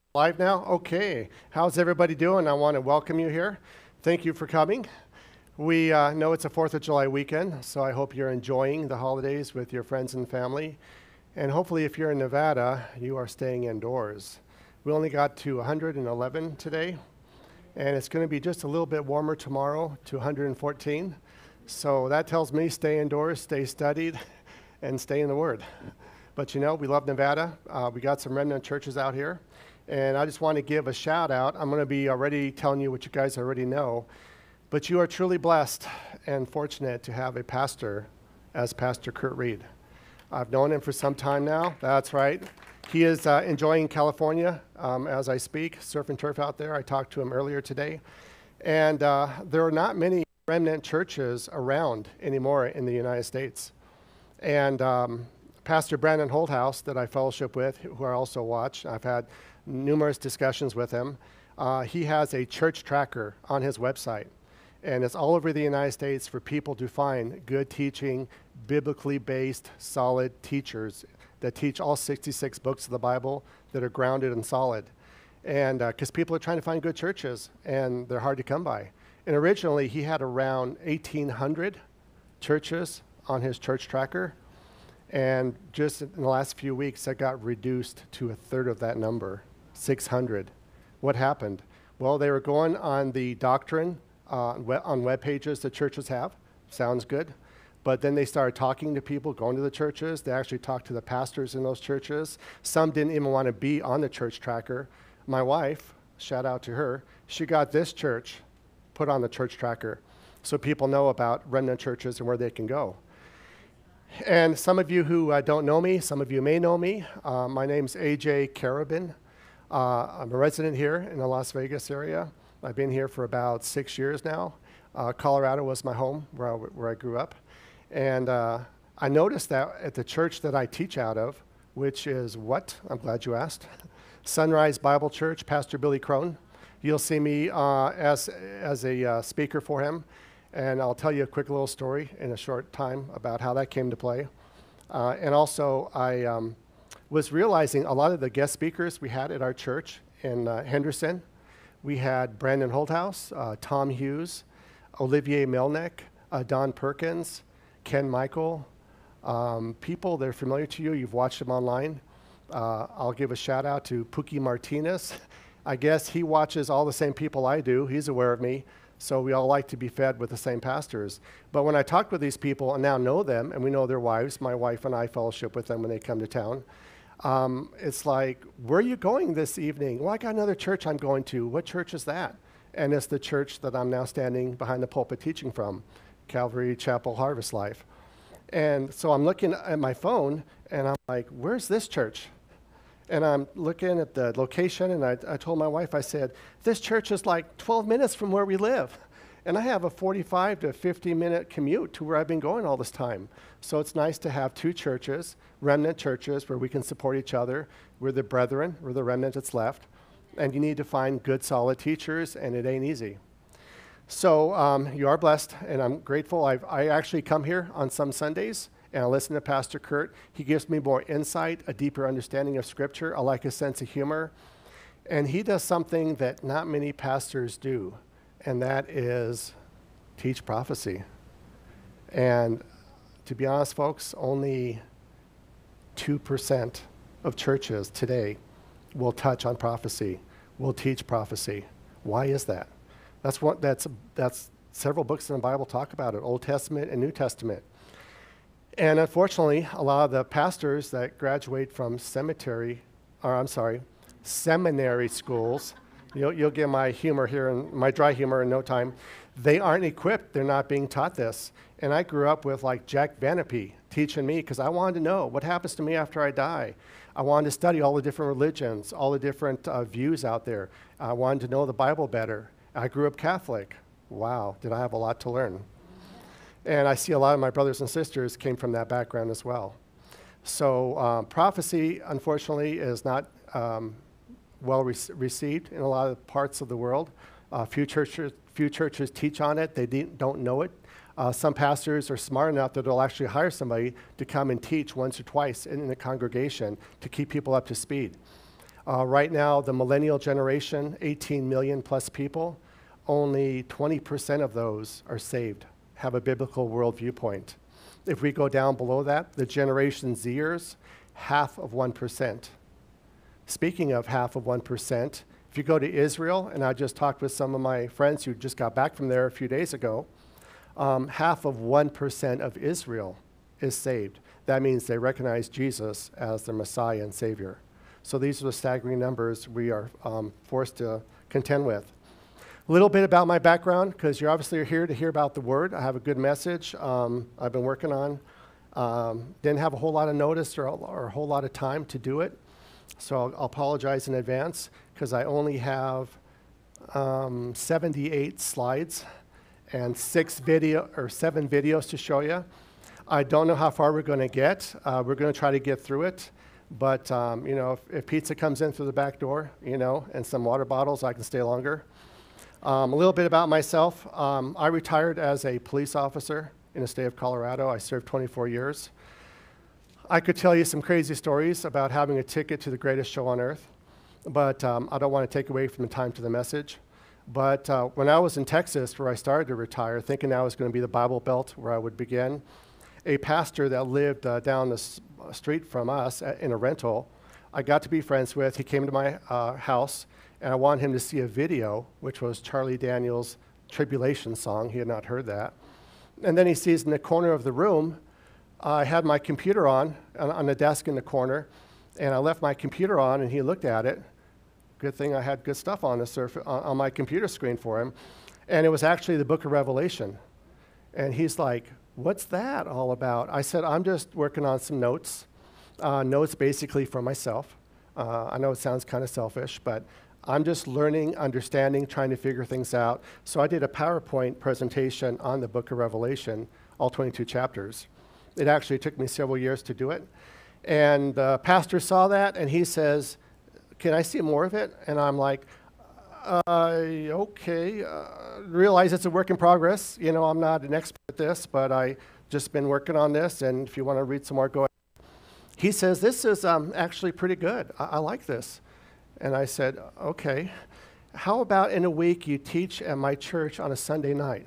Live now? Okay. How's everybody doing? I want to welcome you here. Thank you for coming. We know it's a 4th of July weekend, so I hope you're enjoying the holidays with your friends and family. And hopefully, if you're in Nevada, you are staying indoors. We only got to 111 today, and it's going to be just a little bit warmer tomorrow to 114. So that tells me stay indoors, stay studied, and stay in the Word. But you know, we love Nevada. We got some remnant churches out here. And I just want to give a shout out. I'm going to be already telling you what you guys already know. But you are truly blessed and fortunate to have a pastor as Pastor Kurt Reed. I've known him for some time now. That's right. He is enjoying California as I speak, surf and turf out there. I talked to him earlier today. And there are not many remnant churches around anymore in the United States. And Pastor Brandon Holthouse, that I fellowship with, who I also watch, I've had numerous discussions with him. He has a church tracker on his website, and it's all over the United States for people to find good teaching, biblically based, solid teachers that teach all 66 books of the Bible that are grounded and solid. And because people are trying to find good churches, and they're hard to come by. And originally, he had around 1,800 churches on his church tracker. And just in the last few weeks, that got reduced to a third of that number, 600. What happened? Well, they were going on the doctrine on web pages that churches have. Sounds good. But then they started talking to people, going to the churches. They actually talked to the pastors in those churches. Some didn't even want to be on the church tracker. My wife, shout out to her, she got this church put on the church tracker so people know about remnant churches and where they can go. And some of you who don't know me, some of you may know me. My name's AJ Karabin. I'm a resident here in the Las Vegas area. I've been here for about 6 years now. Colorado was my home, where I grew up. And I noticed that at the church that I teach out of, which is what? I'm glad you asked. Sunrise Bible Church, Pastor Billy Crone. You'll see me as a speaker for him. And I'll tell you a quick little story in a short time about how that came to play. And also, I was realizing a lot of the guest speakers we had at our church in Henderson. We had Brandon Holthouse, Tom Hughes, Olivier Melnick, Don Perkins, Ken Michael. People that are familiar to you, you've watched them online. I'll give a shout out to Pookie Martinez. I guess he watches all the same people I do. He's aware of me. So we all like to be fed with the same pastors. But when I talk with these people and now know them, and we know their wives, my wife and I fellowship with them when they come to town, it's like, where are you going this evening? Well, I got another church I'm going to. What church is that? And it's the church that I'm now standing behind the pulpit teaching from, Calvary Chapel Harvest Life. And so I'm looking at my phone, and I'm like, where's this church? And I'm looking at the location, and I told my wife, I said, this church is like 12 minutes from where we live. And I have a 45 to 50-minute commute to where I've been going all this time. So it's nice to have two churches, remnant churches, where we can support each other. We're the brethren, we're the remnant that's left. And you need to find good, solid teachers, and it ain't easy. So you are blessed, and I'm grateful. I actually come here on some Sundays, and I listen to Pastor Kurt. He gives me more insight, a deeper understanding of Scripture. I like his sense of humor. And he does something that not many pastors do, and that is teach prophecy. And to be honest, folks, only 2% of churches today will touch on prophecy, will teach prophecy. Why is that? That's several books in the Bible talk about it, Old Testament and New Testament. And unfortunately, a lot of the pastors that graduate from seminary schools, you'll get my humor here and my dry humor in no time, they aren't equipped. They're not being taught this. And I grew up with like Jack Vanapee teaching me because I wanted to know what happens to me after I die. I wanted to study all the different religions, all the different views out there. I wanted to know the Bible better. I grew up Catholic. Wow, did I have a lot to learn. And I see a lot of my brothers and sisters came from that background as well. So prophecy, unfortunately, is not well received in a lot of parts of the world. Few churches teach on it. They don't know it. Some pastors are smart enough that they'll actually hire somebody to come and teach once or twice in the congregation to keep people up to speed. Right now, the millennial generation, 18 million plus people, only 20% of those are saved, have a biblical world viewpoint. If we go down below that, the Generation Zers, half of 1%. Speaking of half of 1%, if you go to Israel, and I just talked with some of my friends who just got back from there a few days ago, half of 1% of Israel is saved. That means they recognize Jesus as their Messiah and Savior. So these are the staggering numbers we are forced to contend with. A little bit about my background, because you're obviously here to hear about the Word. I have a good message I've been working on. Didn't have a whole lot of notice or a whole lot of time to do it. So I'll apologize in advance, because I only have 78 slides and 7 videos to show you. I don't know how far we're going to get. We're going to try to get through it. But, if pizza comes in through the back door, and some water bottles, I can stay longer. A little bit about myself. I retired as a police officer in the state of Colorado. I served 24 years. I could tell you some crazy stories about having a ticket to the greatest show on earth, but I don't want to take away from the time to the message. But when I was in Texas, where I started to retire, thinking I was going to be the Bible Belt where I would begin, a pastor that lived down the street from us in a rental, I got to be friends with. He came to my house, and I wanted him to see a video, which was Charlie Daniels' Tribulation song. He had not heard that. And then he sees in the corner of the room, I had my computer on the desk in the corner, and I left my computer on, and he looked at it. Good thing I had good stuff on on my computer screen for him. And it was actually the book of Revelation. And he's like, "What's that all about?" I said, "I'm just working on some notes. Notes basically for myself. I know it sounds kind of selfish, but I'm just learning, understanding, trying to figure things out." So I did a PowerPoint presentation on the book of Revelation, all 22 chapters. It actually took me several years to do it. And the pastor saw that, and he says, "Can I see more of it?" And I'm like, okay. Realize it's a work in progress. I'm not an expert at this, but I just been working on this, and if you want to read some more, go ahead. He says, "This is actually pretty good. I like this." And I said, "Okay, how about in a week you teach at my church on a Sunday night?"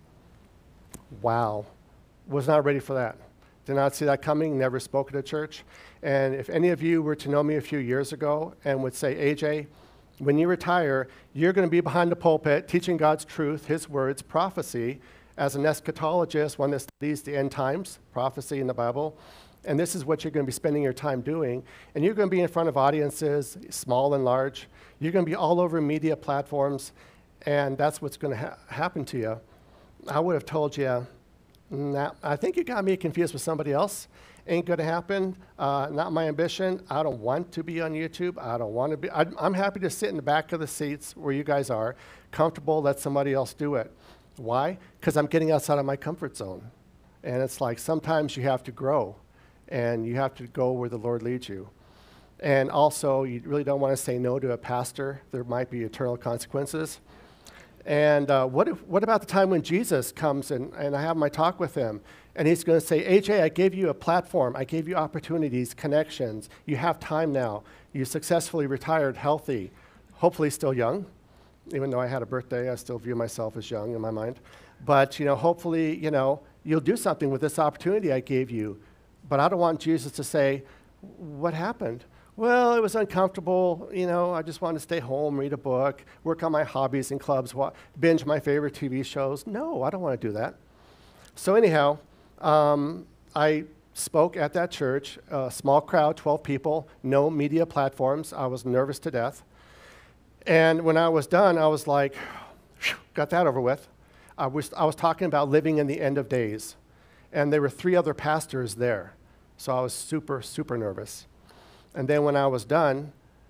Wow. Was not ready for that. Did not see that coming, never spoke at a church. And if any of you were to know me a few years ago and would say, "AJ, when you retire, you're going to be behind the pulpit teaching God's truth, His words, prophecy, as an eschatologist, one that studies the end times, prophecy in the Bible, and this is what you're going to be spending your time doing, and you're going to be in front of audiences, small and large. You're going to be all over media platforms, and that's what's going to happen to you." I would have told you, "Nah, I think you got me confused with somebody else. Ain't going to happen. Not my ambition. I don't want to be on YouTube. I don't want to be. I'm happy to sit in the back of the seats where you guys are, comfortable, let somebody else do it." Why? Because I'm getting outside of my comfort zone. And it's like sometimes you have to grow, and you have to go where the Lord leads you. And also, you really don't want to say no to a pastor. There might be eternal consequences. And what about the time when Jesus comes and I have my talk with him, and he's going to say, "AJ, I gave you a platform. I gave you opportunities, connections. You have time now. You successfully retired, healthy, hopefully still young." Even though I had a birthday, I still view myself as young in my mind. But, hopefully, you'll do something with this opportunity I gave you. But I don't want Jesus to say, "What happened?" "Well, it was uncomfortable. I just wanted to stay home, read a book, work on my hobbies and clubs, binge my favorite TV shows." No, I don't want to do that. So anyhow, I spoke at that church, a small crowd, 12 people, no media platforms. I was nervous to death. And when I was done, I was like, "Phew, got that over with." I was talking about living in the end of days. And there were 3 other pastors there. So I was super, super nervous. And then when I was done,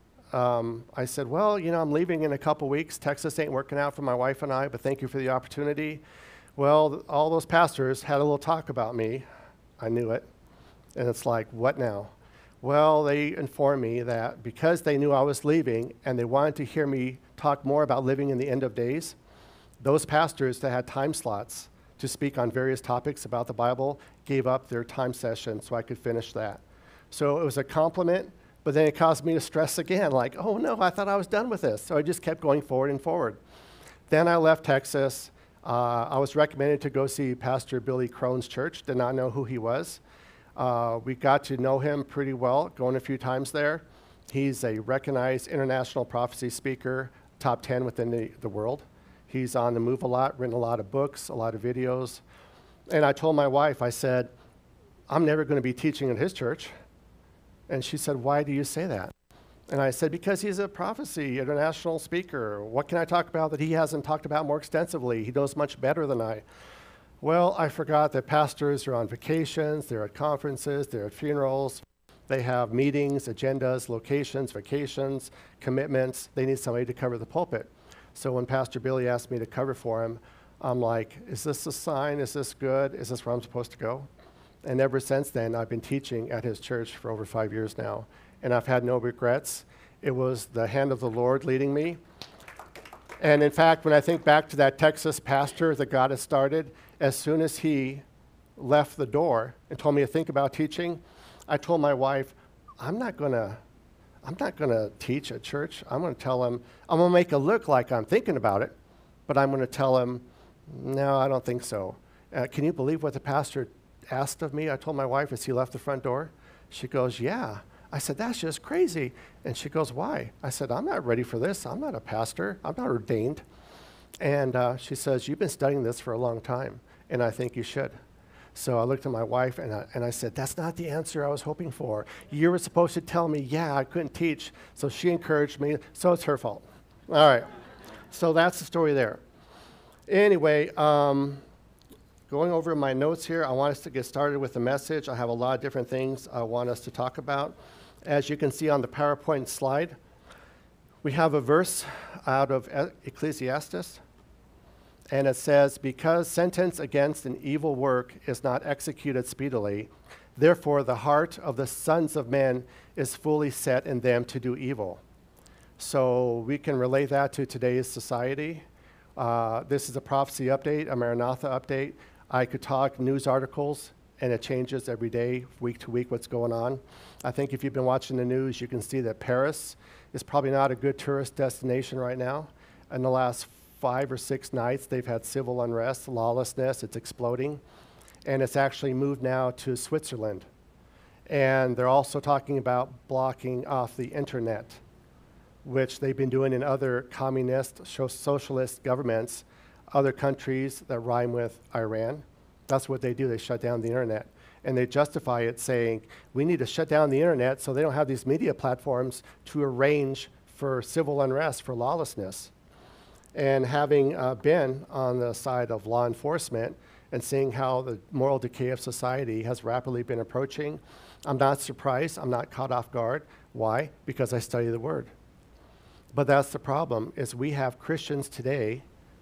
I said, "Well, I'm leaving in a couple weeks. Texas ain't working out for my wife and I, but thank you for the opportunity." Well, all those pastors had a little talk about me. I knew it. And it's like, what now? Well, they informed me that because they knew I was leaving and they wanted to hear me talk more about living in the end of days, those pastors that had time slots to speak on various topics about the Bible gave up their time session so I could finish that. So it was a compliment But then it caused me to stress again, like, oh no, I thought I was done with this. So I just kept going forward and forward. Then I left Texas. I was recommended to go see Pastor Billy Crone's church. Did not know who he was. We got to know him pretty well, going a few times there. He's a recognized international prophecy speaker, top 10 within the world. He's on the move a lot, written a lot of books, a lot of videos. And I told my wife, I said, I'm never going to be teaching at his church. And she said, why do you say that? And I said, because he's a prophecy international speaker. What can I talk about that he hasn't talked about more extensively? He knows much better than I. Well, I forgot that pastors are on vacations, they're at conferences, they're at funerals. They have meetings, agendas, locations, vacations, commitments. They need somebody to cover the pulpit. So when Pastor Billy asked me to cover for him, I'm like, is this a sign? Is this good? Is this where I'm supposed to go? And ever since then, I've been teaching at his church for over 5 years now, and I've had no regrets. It was the hand of the Lord leading me. And in fact, when I think back to that Texas pastor that God has started, as soon as he left the door and told me to think about teaching, I told my wife, I'm not gonna teach at church. I'm gonna tell him, I'm gonna make it look like I'm thinking about it, but I'm gonna tell him, no, I don't think so. Can you believe what the pastor asked of me? I told my wife as he left the front door. She goes, yeah. I said, that's just crazy. And she goes, why? I said, I'm not ready for this. I'm not a pastor. I'm not ordained. And she says, you've been studying this for a long time, and I think you should. So I looked at my wife, and I said, that's not the answer I was hoping for. You were supposed to tell me, yeah, I couldn't teach. So she encouraged me, so it's her fault. All right. So that's the story there. Anyway, going over my notes here, I want us to get started with the message. I have a lot of different things I want us to talk about. As you can see on the PowerPoint slide, we have a verse out of Ecclesiastes, and it says, because sentence against an evil work is not executed speedily, therefore the heart of the sons of men is fully set in them to do evil. So we can relate that to today's society. This is a prophecy update, a Maranatha update. I could talk news articles, and it changes every day, week to week, what's going on. I think if you've been watching the news, you can see that Paris is probably not a good tourist destination right now. In the last 5 or 6 nights, they've had civil unrest, lawlessness, it's exploding. And it's actually moved now to Switzerland. And they're also talking about blocking off the internet, which they've been doing in other communist, socialist governments, other countries that rhyme with Iran. That's what they do, they shut down the internet. And they justify it saying, we need to shut down the internet so they don't have these media platforms to arrange for civil unrest, for lawlessness. And having been on the side of law enforcement and seeing how the moral decay of society has rapidly been approaching, I'm not surprised, I'm not caught off guard. Why? Because I study the Word. But that's the problem, is we have Christians today,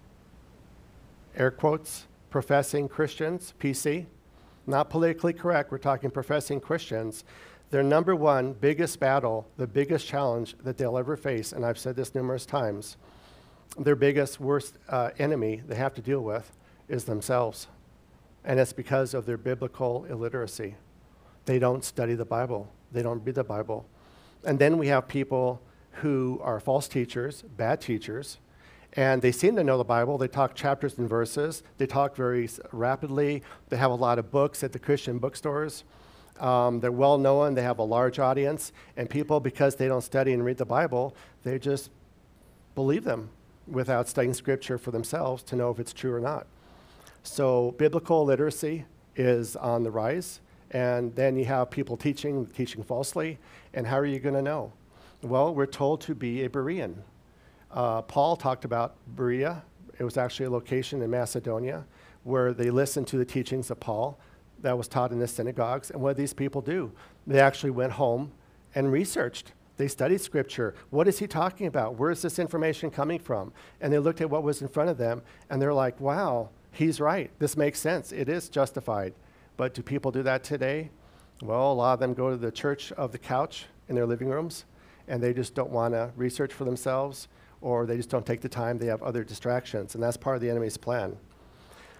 air quotes, professing Christians, PC, not politically correct, we're talking professing Christians. Their number one biggest battle, the biggest challenge that they'll ever face, and I've said this numerous times, their biggest, worst enemy they have to deal with is themselves. And it's because of their biblical illiteracy. They don't study the Bible. They don't read the Bible. And then we have people who are false teachers, bad teachers, and they seem to know the Bible. They talk chapters and verses. They talk very rapidly. They have a lot of books at the Christian bookstores. They're well known. They have a large audience. And people, because they don't study and read the Bible, they just believe them without studying Scripture for themselves to know if it's true or not. So biblical literacy is on the rise. And then you have people teaching falsely. And how are you going to know? Well, we're told to be a Berean. Paul talked about Berea. It was actually a location in Macedonia where they listened to the teachings of Paul that was taught in the synagogues. And what did these people do? They actually went home and researched. They studied Scripture. What is he talking about? Where is this information coming from? And they looked at what was in front of them, and they're like, wow, he's right. This makes sense. It is justified. But do people do that today? Well, a lot of them go to the church of the couch in their living rooms, and they just don't want to research for themselves, or they just don't take the time. They have other distractions, and that's part of the enemy's plan.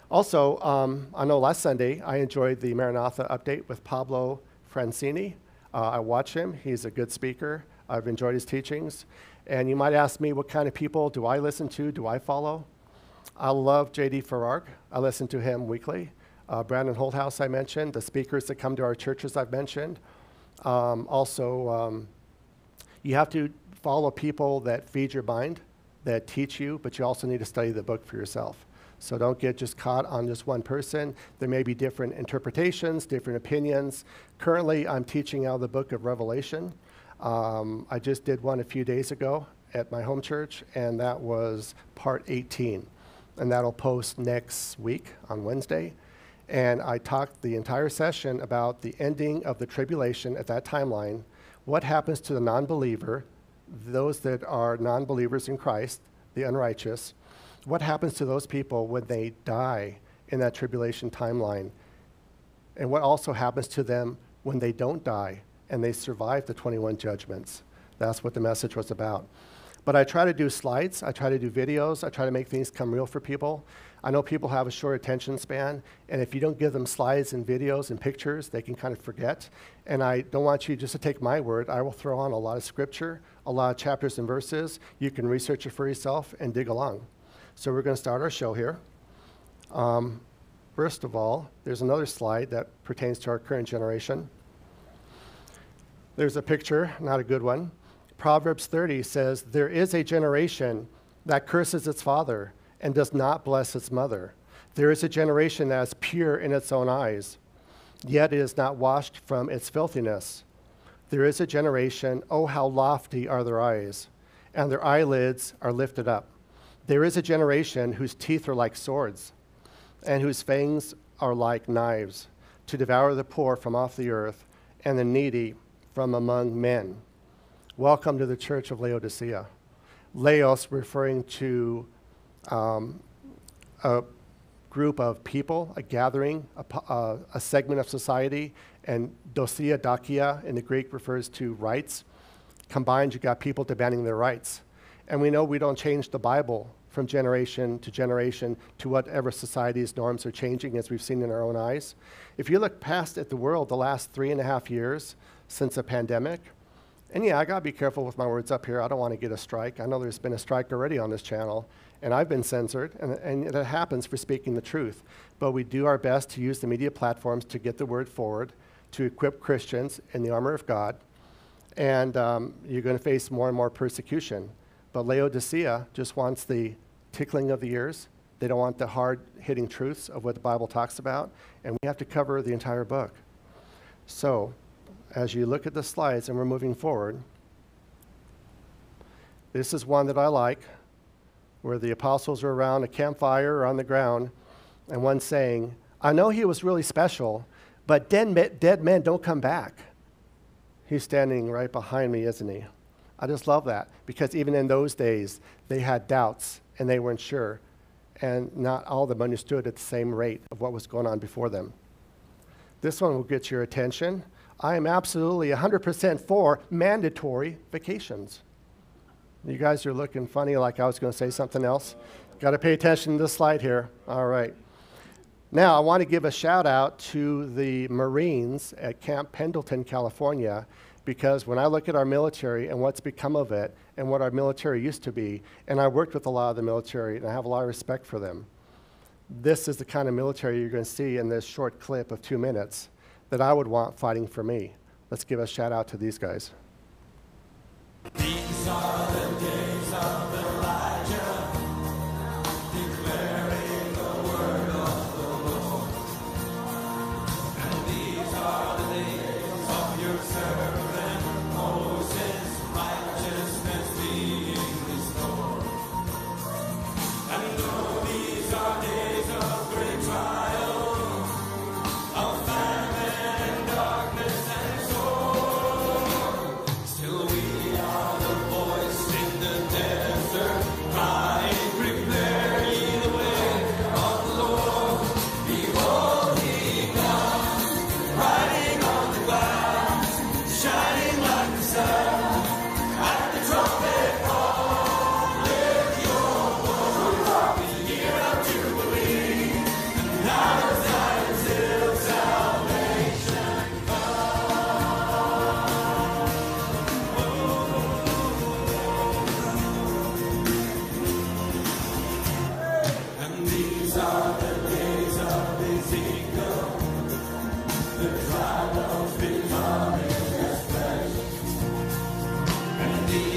Also, I know last Sunday I enjoyed the Maranatha update with Pablo Francini. I watch him. He's a good speaker. I've enjoyed his teachings. And you might ask me, what kind of people do I listen to? Do I follow? I love J.D. Farag. I listen to him weekly. Brandon Holthouse I mentioned. The speakers that come to our churches I've mentioned. You have to follow people that feed your mind, that teach you, but you also need to study the book for yourself. So don't get just caught on just one person. There may be different interpretations, different opinions. Currently, I'm teaching out of the book of Revelation. I just did one a few days ago at my home church, and that was part 18. And that'll post next week on Wednesday. And I talked the entire session about the ending of the tribulation at that timeline, what happens to the non-believer, those that are non-believers in Christ, the unrighteous, what happens to those people when they die in that tribulation timeline, and what also happens to them when they don't die and they survive the 21 judgments. That's what the message was about. But I try to do slides, I try to do videos, I try to make things come real for people. I know people have a short attention span, and if you don't give them slides and videos and pictures, they can kind of forget. And I don't want you just to take my word. I will throw on a lot of scripture, a lot of chapters and verses. You can research it for yourself and dig along. So we're going to start our show here. First of all, there's another slide that pertains to our current generation. There's a picture, not a good one. Proverbs 30 says, "There is a generation that curses its father and does not bless its mother. There is a generation that is pure in its own eyes, yet it is not washed from its filthiness. There is a generation, oh, how lofty are their eyes, and their eyelids are lifted up. There is a generation whose teeth are like swords, and whose fangs are like knives, to devour the poor from off the earth, and the needy from among men." Welcome to the Church of Laodicea. Laos referring to a group of people, a gathering, a segment of society, and dosia, dakia in the Greek refers to rights. Combined, you got people demanding their rights. And we know we don't change the Bible from generation to whatever society's norms are changing, as we've seen in our own eyes. If you look past at the world the last 3.5 years since the pandemic, and yeah, I gotta be careful with my words up here. I don't want to get a strike. I know there's been a strike already on this channel, and I've been censored, and that happens for speaking the truth. But we do our best to use the media platforms to get the word forward, to equip Christians in the armor of God, and you're going to face more and more persecution. But Laodicea just wants the tickling of the ears. They don't want the hard-hitting truths of what the Bible talks about, and we have to cover the entire book. So, as you look at the slides and we're moving forward, this is one that I like, where the apostles are around a campfire or on the ground, and one saying, "I know he was really special, but dead men don't come back." He's standing right behind me, isn't he? I just love that, because even in those days, they had doubts, and they weren't sure, and not all of them understood at the same rate of what was going on before them. This one will get your attention. I am absolutely 100% for mandatory vacations. You guys are looking funny like I was going to say something else. Got to pay attention to this slide here. All right. Now, I want to give a shout out to the Marines at Camp Pendleton, California, because when I look at our military and what's become of it and what our military used to be, and I worked with a lot of the military and I have a lot of respect for them, this is the kind of military you're going to see in this short clip of 2 minutes that I would want fighting for me. Let's give a shout out to these guys. These are the days of Elijah, declaring the word of the Lord. And these are the days of your servant Moses, righteousness being restored. And though these are days of great trial, of famine and darkness and sorrow,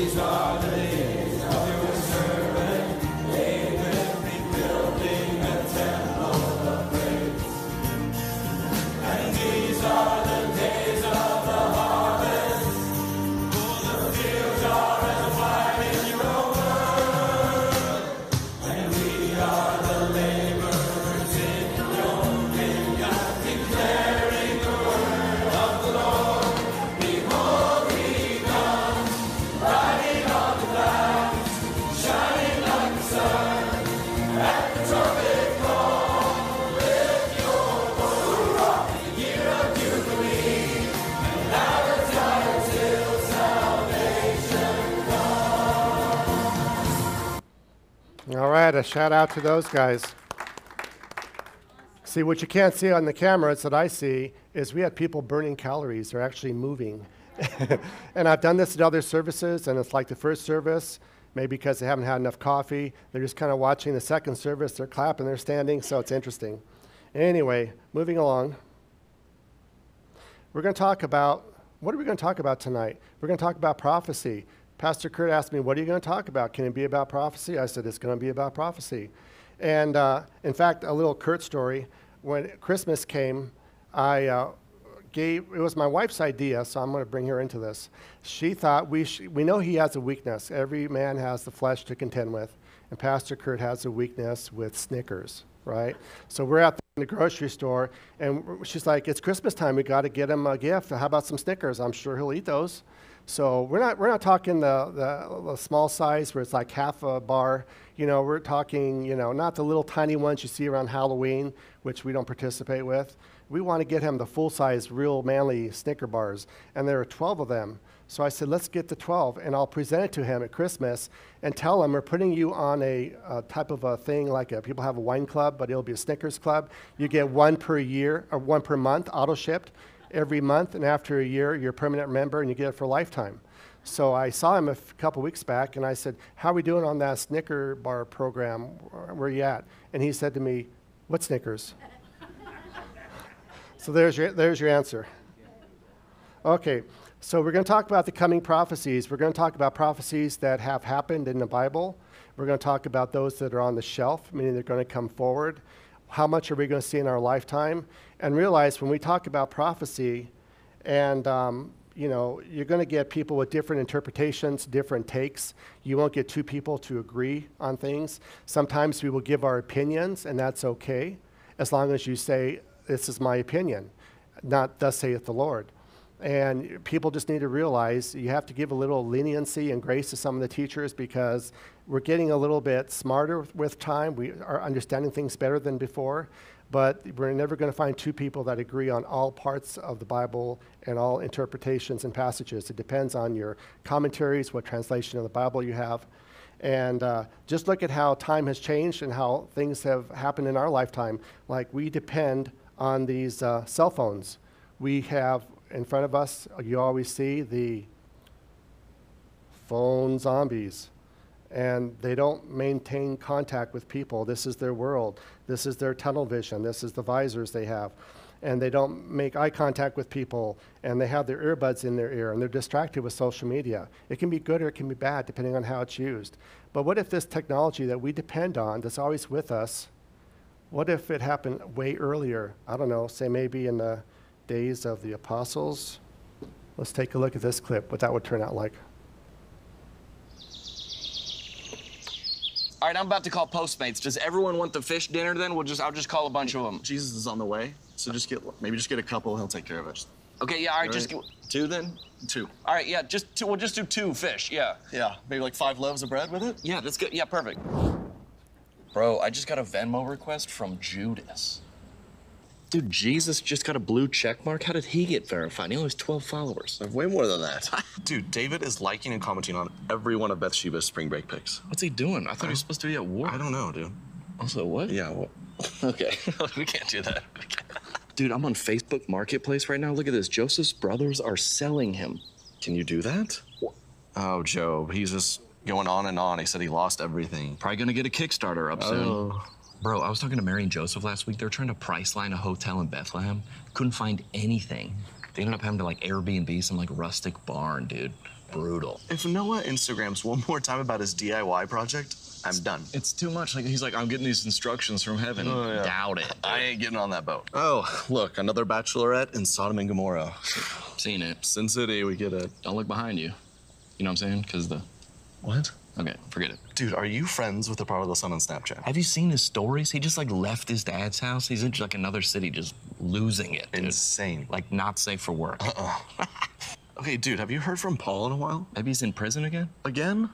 All right, a shout out to those guys. See, what you can't see on the cameras that I see is we had people burning calories. They're actually moving. And I've done this at other services, and it's like the first service, maybe because they haven't had enough coffee. They're just kind of watching the second service. They're clapping, they're standing, so it's interesting. Anyway, moving along. We're going to talk about, what are we going to talk about tonight? We're going to talk about prophecy. Pastor Kurt asked me, what are you going to talk about? Can it be about prophecy? I said, it's going to be about prophecy. And in fact, a little Kurt story. When Christmas came, it was my wife's idea, so I'm going to bring her into this. She thought, we know he has a weakness. Every man has the flesh to contend with. And Pastor Kurt has a weakness with Snickers, right? So we're at the grocery store, and she's like, it's Christmas time. We got to get him a gift. How about some Snickers? I'm sure he'll eat those. So we're not talking the small size where it's like half a bar. We're talking, not the little tiny ones you see around Halloween, which we don't participate with. We want to get him the full-size, real manly Snicker bars, and there are 12 of them. So I said, let's get the 12, and I'll present it to him at Christmas and tell him we're putting you on a type of a thing like people have a wine club, but it'll be a Snickers club. You get one per year or one per month, auto-shipped every month, and after a year, you're a permanent member, and you get it for a lifetime. So I saw him a couple weeks back, and I said, how are we doing on that Snicker bar program? Where are you at? And he said to me, what Snickers? So there's your answer. Okay, so we're going to talk about the coming prophecies. We're going to talk about prophecies that have happened in the Bible. We're going to talk about those that are on the shelf, meaning they're going to come forward. How much are we going to see in our lifetime? And realize when we talk about prophecy, and you're going to get people with different interpretations, different takes. You won't get two people to agree on things. Sometimes we will give our opinions, and that's okay, as long as you say, this is my opinion, not thus saith the Lord. And people just need to realize you have to give a little leniency and grace to some of the teachers because we're getting a little bit smarter with time. We are understanding things better than before, but we're never going to find two people that agree on all parts of the Bible and all interpretations and passages. It depends on your commentaries, what translation of the Bible you have. And just look at how time has changed and how things have happened in our lifetime. Like we depend on these cell phones. We have in front of us, you always see the phone zombies. And they don't maintain contact with people. This is their world. This is their tunnel vision. This is the visors they have. And they don't make eye contact with people. And they have their earbuds in their ear. And they're distracted with social media. It can be good or it can be bad, depending on how it's used. But what if this technology that we depend on, that's always with us, what if it happened way earlier? I don't know, say maybe in the days of the apostles. Let's take a look at this clip, what that would turn out like. All right, I'm about to call Postmates. Does everyone want the fish dinner then? I'll just call a bunch of them. Jesus is on the way, so maybe just get a couple. He'll take care of it. Okay, yeah, all right, just All get right. 2 then? 2. All right, yeah, just two. We'll just do 2 fish. Yeah. Yeah, maybe like 5 loaves of bread with it. Yeah, that's good. Yeah, perfect. Bro, I just got a Venmo request from Judas. Dude, Jesus just got a blue check mark. How did he get verified? He only has 12 followers. I have way more than that. Dude, David is liking and commenting on every one of Bathsheba's spring break pics. What's he doing? I thought he was supposed to be at war. I don't know, dude. Also, what? Yeah, well, Okay. We can't do that. Dude, I'm on Facebook Marketplace right now. Look at this. Joseph's brothers are selling him. can you do that? Oh, Job, he's just going on and on. He said he lost everything. Probably gonna get a Kickstarter up soon. Oh. Bro, I was talking to Mary and Joseph last week. They were trying to price line a hotel in Bethlehem. Couldn't find anything. They ended up having to like Airbnb some like rustic barn, dude. brutal. If Noah Instagrams one more time about his DIY project, I'm done. It's too much. Like he's like, I'm getting these instructions from heaven. Oh, yeah. Doubt it. I ain't getting on that boat. Oh, look, another bachelorette in Sodom and Gomorrah. Seen it. Sin City, we get it. Don't look behind you. You know what I'm saying? Because the... What? Okay, forget it. Dude, are you friends with the prodigal son on Snapchat? Have you seen his stories? He just like left his dad's house. He's in like another city just losing it. Dude. Insane. Like not safe for work. Okay, dude, have you heard from Paul in a while? Maybe he's in prison again? Again?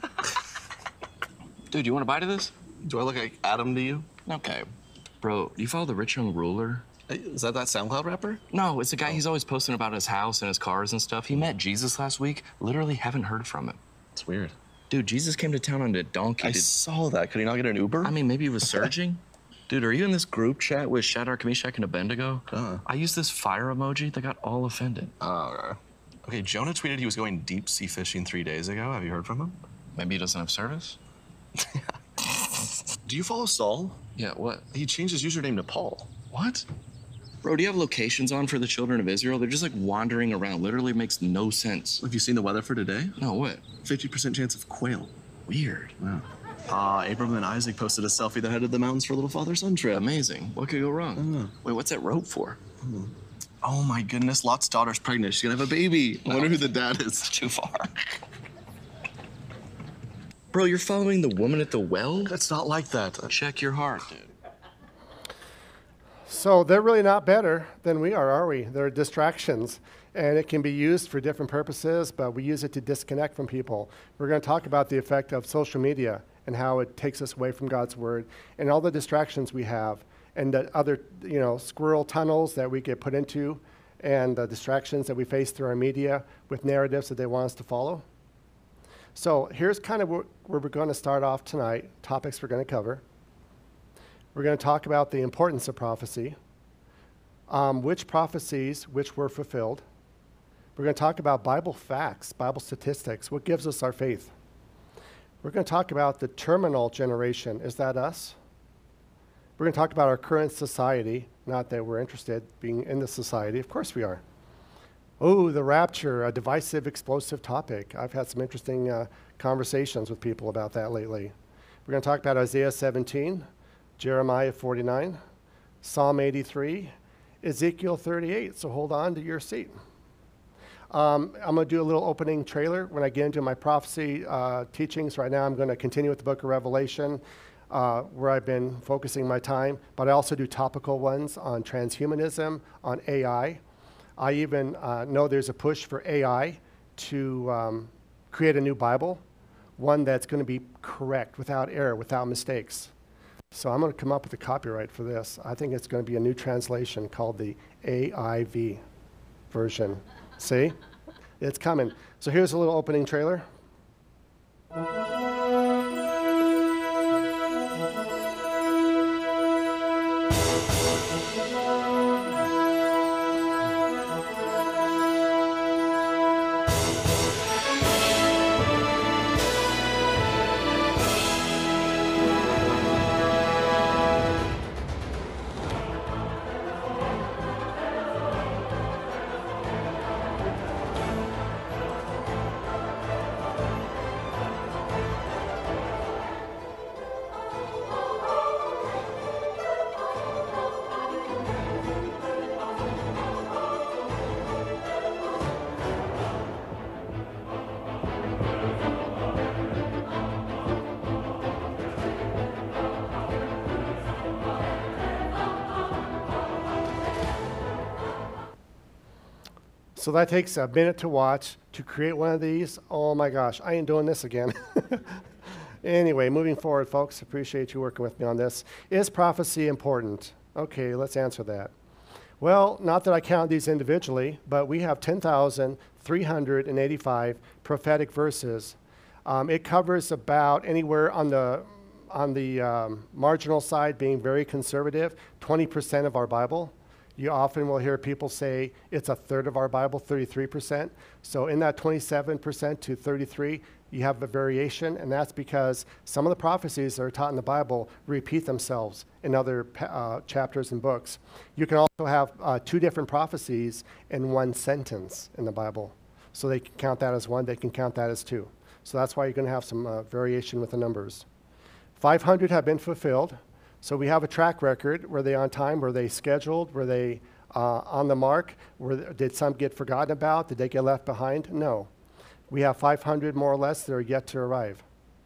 Dude, you want a bite of this? Do I look like Adam to you? Okay. Bro, do you follow the rich young ruler? Hey, is that SoundCloud rapper? No, it's the guy he's always posting about his house and his cars and stuff. He met Jesus last week. Literally haven't heard from him. It's weird. Dude, Jesus came to town on a donkey. I saw that. Could he not get an Uber? I mean, maybe he was surging. Dude, are you in this group chat with Shadrach, Meshach, and Abednego? I used this fire emoji. They got all offended. Oh, okay, Jonah tweeted he was going deep sea fishing 3 days ago. Have you heard from him? Maybe he doesn't have service? Do you follow Saul? Yeah, what? He changed his username to Paul. What? Bro, do you have locations on for the children of Israel? They're just like wandering around. Literally makes no sense. Have you seen the weather for today? No, what? 50% chance of quail. Weird. Wow. Abram and Isaac posted a selfie that headed the mountains for a little father-son trip. Amazing. What could go wrong? Wait, what's that rope for? Oh my goodness, Lot's daughter's pregnant. She's gonna have a baby. I wonder who the dad is. Too far. Bro, you're following the woman at the well? It's not like that. Check your heart, dude. So they're really not better than we are we? They're distractions, and it can be used for different purposes, but we use it to disconnect from people. We're going to talk about the effect of social media and how it takes us away from God's word and all the distractions we have and the other, squirrel tunnels that we get put into and the distractions that we face through our media with narratives that they want us to follow. So here's kind of where we're going to start off tonight, topics we're going to cover. We're going to talk about the importance of prophecy, which prophecies which were fulfilled. We're going to talk about Bible facts, Bible statistics, what gives us our faith. We're going to talk about the terminal generation. Is that us? We're going to talk about our current society, not that we're interested being in the society. Of course we are. Oh, the rapture, a divisive, explosive topic. I've had some interesting conversations with people about that lately. We're going to talk about Isaiah 17, Jeremiah 49, Psalm 83, Ezekiel 38. So hold on to your seat. I'm going to do a little opening trailer when I get into my prophecy teachings. Right now I'm going to continue with the book of Revelation, where I've been focusing my time, but I also do topical ones on transhumanism, on AI. I even know there's a push for AI to create a new Bible, one that's going to be correct, without error, without mistakes. So I'm going to come up with a copyright for this. I think it's going to be a new translation called the AIV version. See? It's coming. So here's a little opening trailer. So that takes a minute to watch. To create one of these, oh my gosh, I ain't doing this again. Anyway, moving forward, folks, appreciate you working with me on this. Is prophecy important? Okay, let's answer that. Well, not that I count these individually, but we have 10,385 prophetic verses. It covers about anywhere on the marginal side, being very conservative, 20% of our Bible. You often will hear people say it's a third of our Bible, 33%. So in that 27% to 33, you have a variation, and that's because some of the prophecies that are taught in the Bible repeat themselves in other chapters and books. You can also have two different prophecies in one sentence in the Bible. So they can count that as one, they can count that as two. So that's why you're going to have some variation with the numbers. 500 have been fulfilled. So we have a track record. Were they on time? Were they scheduled? Were they on the mark? Did some get forgotten about? Did they get left behind? No. We have 500 more or less that are yet to arrive.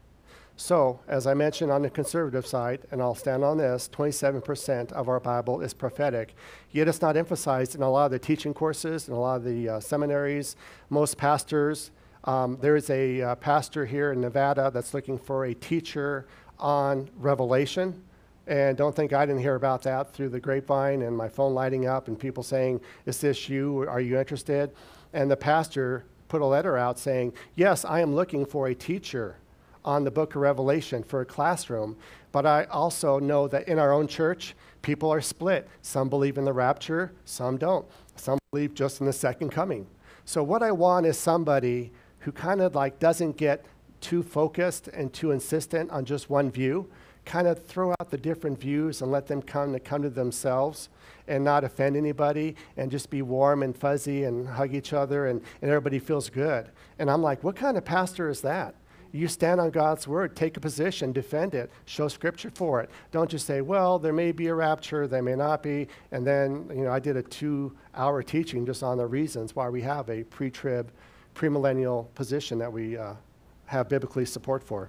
So, as I mentioned on the conservative side, and I'll stand on this, 27% of our Bible is prophetic. Yet it's not emphasized in a lot of the teaching courses, in a lot of the seminaries. Most pastors, there is a pastor here in Nevada that's looking for a teacher on Revelation. And don't think I didn't hear about that through the grapevine and my phone lighting up and people saying, is this you? Are you interested? And the pastor put a letter out saying, yes, I am looking for a teacher on the book of Revelation for a classroom, but I also know that in our own church, people are split. Some believe in the rapture, some don't. Some believe just in the second coming. So what I want is somebody who kind of like doesn't get too focused and too insistent on just one view, kind of throw out the different views and let them come to themselves and not offend anybody and just be warm and fuzzy and hug each other and everybody feels good. And I'm like, what kind of pastor is that? You stand on God's word, take a position, defend it, show scripture for it. Don't just say, well, there may be a rapture, there may not be. And then, I did a 2-hour teaching just on the reasons why we have a pre-trib, premillennial position that we have biblically support for.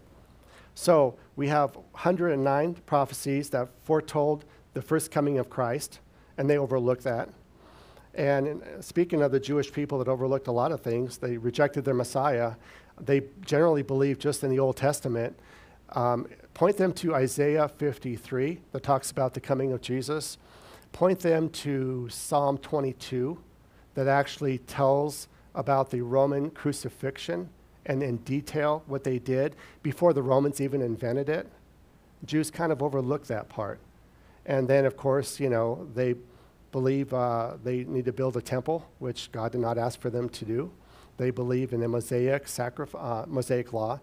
So we have 109 prophecies that foretold the first coming of Christ, and they overlooked that. And speaking of the Jewish people that overlooked a lot of things, they rejected their Messiah. They generally believe just in the Old Testament. Point them to Isaiah 53 that talks about the coming of Jesus. Point them to Psalm 22 that actually tells about the Roman crucifixion and in detail what they did before the Romans even invented it. Jews kind of overlooked that part. And then, of course, they believe they need to build a temple, which God did not ask for them to do. They believe in the Mosaic law,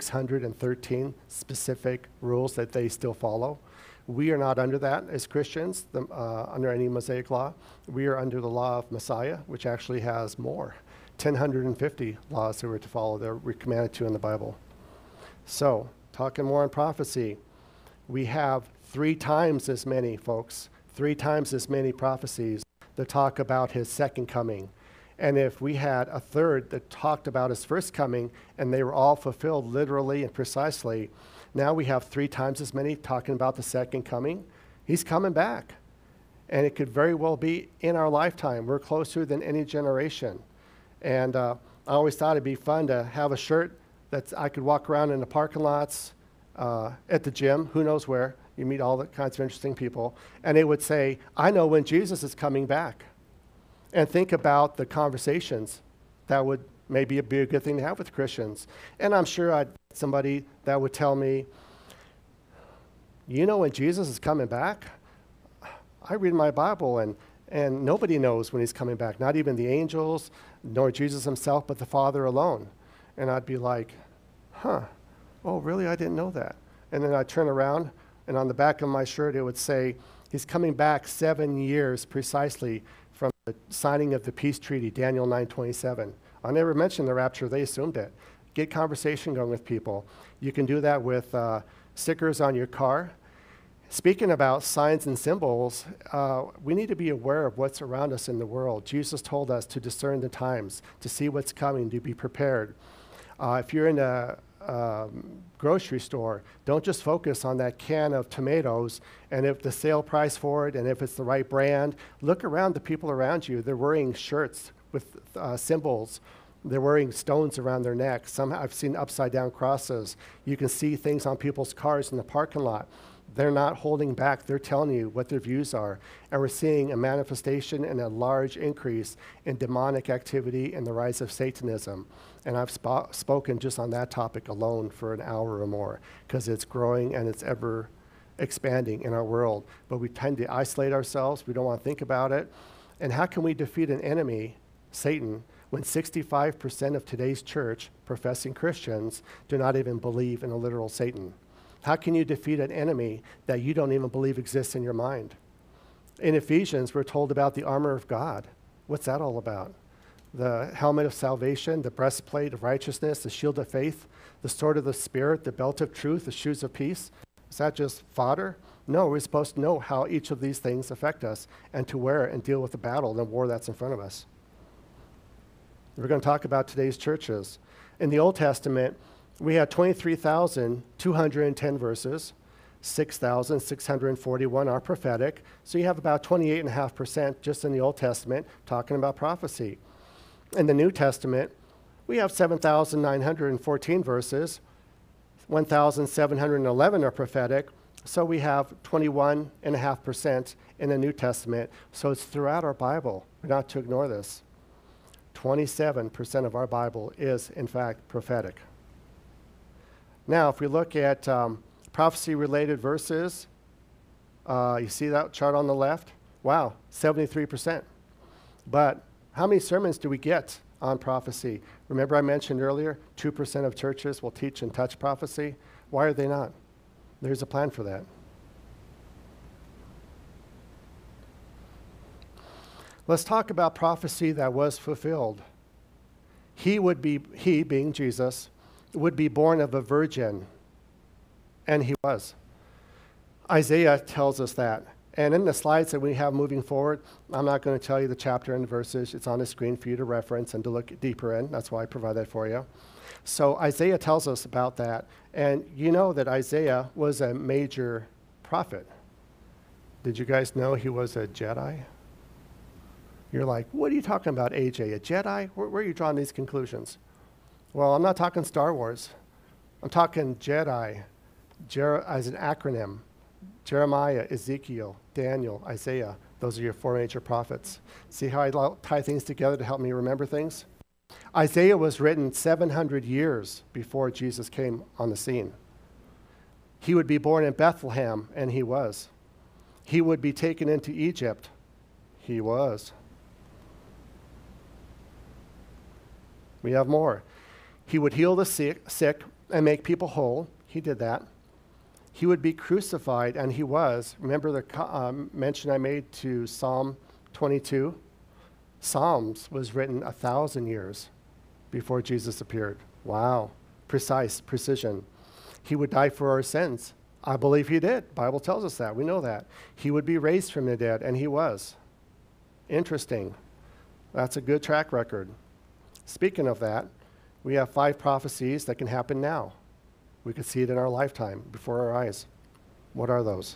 613 specific rules that they still follow. We are not under that as Christians, under any Mosaic law. We are under the law of Messiah, which actually has more, 1,050 laws that we're to follow that we're commanded to in the Bible. So, talking more on prophecy, we have 3 times as many, folks, 3 times as many prophecies that talk about his second coming. And if we had a third that talked about his first coming and they were all fulfilled literally and precisely, now we have 3 times as many talking about the second coming. He's coming back. And it could very well be in our lifetime. We're closer than any generation. And I always thought it'd be fun to have a shirt that I could walk around in the parking lots, at the gym, who knows where. You meet all the kinds of interesting people. And it would say, I know when Jesus is coming back. And think about the conversations that would maybe be a good thing to have with Christians. And I'm sure I'd somebody that would tell me, when Jesus is coming back? I read my Bible and nobody knows when he's coming back, not even the angels, nor Jesus himself, but the Father alone. And I'd be like, oh, really? I didn't know that. And then I'd turn around, and on the back of my shirt, it would say, he's coming back 7 years precisely from the signing of the peace treaty, Daniel 9:27. I never mentioned the rapture. They assumed it. Get conversation going with people. You can do that with stickers on your car. Speaking about signs and symbols, we need to be aware of what's around us in the world. Jesus told us to discern the times, to see what's coming, to be prepared. If you're in a grocery store, don't just focus on that can of tomatoes and if the sale price for it and if it's the right brand. Look around the people around you. They're wearing shirts with symbols. They're wearing stones around their necks. Some I've seen upside down crosses. You can see things on people's cars in the parking lot. They're not holding back. They're telling you what their views are. And we're seeing a manifestation and a large increase in demonic activity and the rise of Satanism. And I've spoken just on that topic alone for an hour or more because it's growing and it's ever expanding in our world. But we tend to isolate ourselves. We don't want to think about it. And how can we defeat an enemy, Satan, when 65% of today's church, professing Christians, do not even believe in a literal Satan? How can you defeat an enemy that you don't even believe exists in your mind? In Ephesians, we're told about the armor of God. What's that all about? the helmet of salvation, the breastplate of righteousness, the shield of faith, the sword of the Spirit, the belt of truth, the shoes of peace. Is that just fodder? No, we're supposed to know how each of these things affect us and to wear it and deal with the battle and the war that's in front of us. We're going to talk about today's churches. In the Old Testament, we had 23,210 verses. 6,641 are prophetic. So you have about 28.5% just in the Old Testament talking about prophecy. In the New Testament, we have 7,914 verses. 1,711 are prophetic. So we have 21.5% in the New Testament. So it's throughout our Bible. We're not to ignore this. 27% of our Bible is, in fact, prophetic. Now, if we look at prophecy-related verses, you see that chart on the left? Wow, 73%. But how many sermons do we get on prophecy? Remember I mentioned earlier, 2% of churches will teach and touch prophecy. Why are they not? There's a plan for that. Let's talk about prophecy that was fulfilled. He, being Jesus, would be born of a virgin, and he was. Isaiah tells us that. And in the slides that we have moving forward, I'm not going to tell you the chapter and the verses. It's on the screen for you to reference and to look deeper in. That's why I provide that for you. So Isaiah tells us about that. And you know that Isaiah was a major prophet. Did you guys know he was a Jedi? You're like, what are you talking about, AJ? A Jedi? Where are you drawing these conclusions? Well, I'm not talking Star Wars. I'm talking Jedi as an acronym. Jeremiah, Ezekiel, Daniel, Isaiah. Those are your four major prophets. See how I tie things together to help me remember things? Isaiah was written 700 years before Jesus came on the scene. He would be born in Bethlehem, and he was. He would be taken into Egypt. He was. We have more. He would heal the sick and make people whole. He did that. He would be crucified, and he was. Remember the mention I made to Psalm 22? Psalms was written 1,000 years before Jesus appeared. Wow. Precision. He would die for our sins. I believe he did. Bible tells us that. We know that. He would be raised from the dead, and he was. Interesting. That's a good track record. Speaking of that, we have 5 prophecies that can happen now. We could see it in our lifetime, before our eyes. What are those?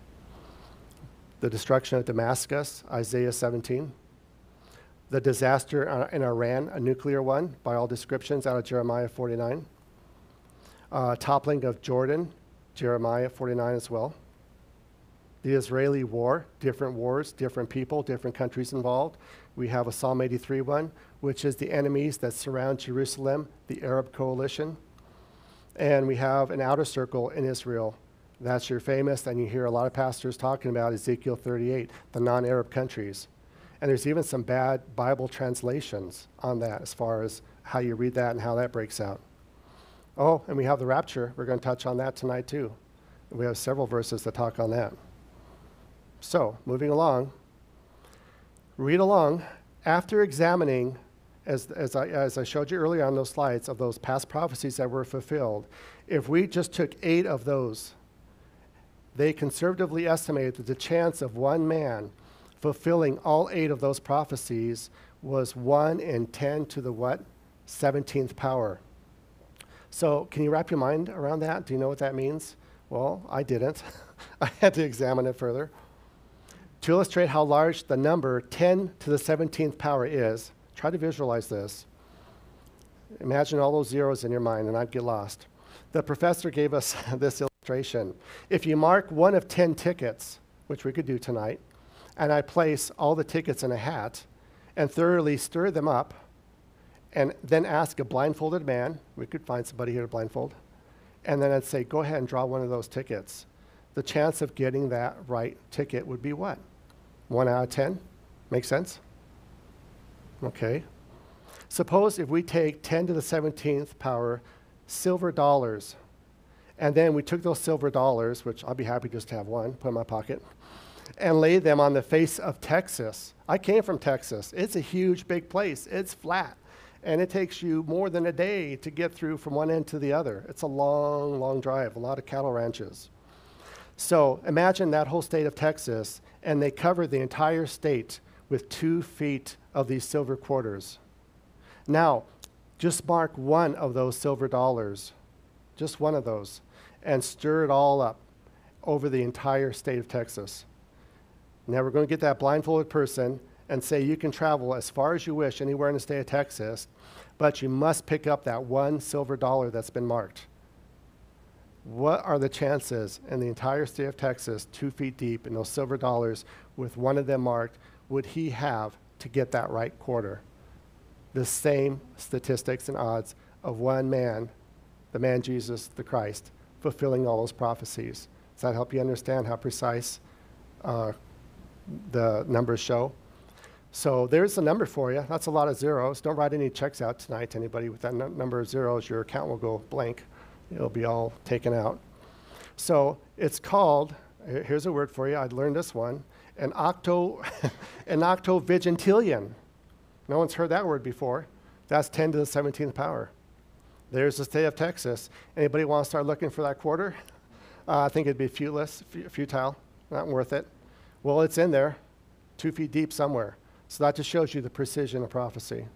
The destruction of Damascus, Isaiah 17. The disaster in Iran, a nuclear one, by all descriptions, out of Jeremiah 49. Toppling of Jordan, Jeremiah 49 as well. The Israeli war, different wars, different people, different countries involved. We have a Psalm 83 one, which is the enemies that surround Jerusalem, the Arab coalition. And we have an outer circle in Israel. That's your famous, and you hear a lot of pastors talking about Ezekiel 38, the non-Arab countries. And there's even some bad Bible translations on that as far as how you read that and how that breaks out. Oh, and we have the rapture. We're going to touch on that tonight too. We have several verses that talk on that. So, moving along. Read along. After examining, as I showed you earlier on those slides, of those past prophecies that were fulfilled, if we just took 8 of those, they conservatively estimated that the chance of one man fulfilling all 8 of those prophecies was 1 in 10 to the what? 17th power. So can you wrap your mind around that? Do you know what that means? Well, I didn't. I had to examine it further. To illustrate how large the number 10 to the 17th power is, try to visualize this. Imagine all those zeros in your mind and I'd get lost. The professor gave us this illustration. If you mark one of 10 tickets, which we could do tonight, and I place all the tickets in a hat and thoroughly stir them up, and then ask a blindfolded man, we could find somebody here to blindfold, and then I'd say, go ahead and draw one of those tickets. The chance of getting that right ticket would be what? 1 out of 10? Make sense? Okay. Suppose if we take 10 to the 17th power silver dollars, and then we took those silver dollars, which I'll be happy just to have one, put in my pocket, and lay them on the face of Texas. I came from Texas. It's a huge, big place. It's flat. And it takes you more than a day to get through from one end to the other. It's a long, long drive, a lot of cattle ranches. So imagine that whole state of Texas, and they covered the entire state with 2 feet of these silver quarters. Now, just mark one of those silver dollars, just one of those, and stir it all up over the entire state of Texas. Now we're going to get that blindfolded person and say you can travel as far as you wish anywhere in the state of Texas, but you must pick up that one silver dollar that's been marked. What are the chances in the entire state of Texas, 2 feet deep, in those silver dollars with one of them marked, would he have to get that right quarter? The same statistics and odds of one man, the man Jesus the Christ, fulfilling all those prophecies. Does that help you understand how precise the numbers show? So there's the number for you. That's a lot of zeros. Don't write any checks out tonight to anybody with that number of zeros. Your account will go blank. It'll be all taken out. So it's called, here's a word for you. I learned this one, an octovigintillion. No one's heard that word before. That's 10 to the 17th power. There's the state of Texas. Anybody want to start looking for that quarter? I think it'd be futile, not worth it. Well, it's in there, 2 feet deep somewhere. So that just shows you the precision of prophecy.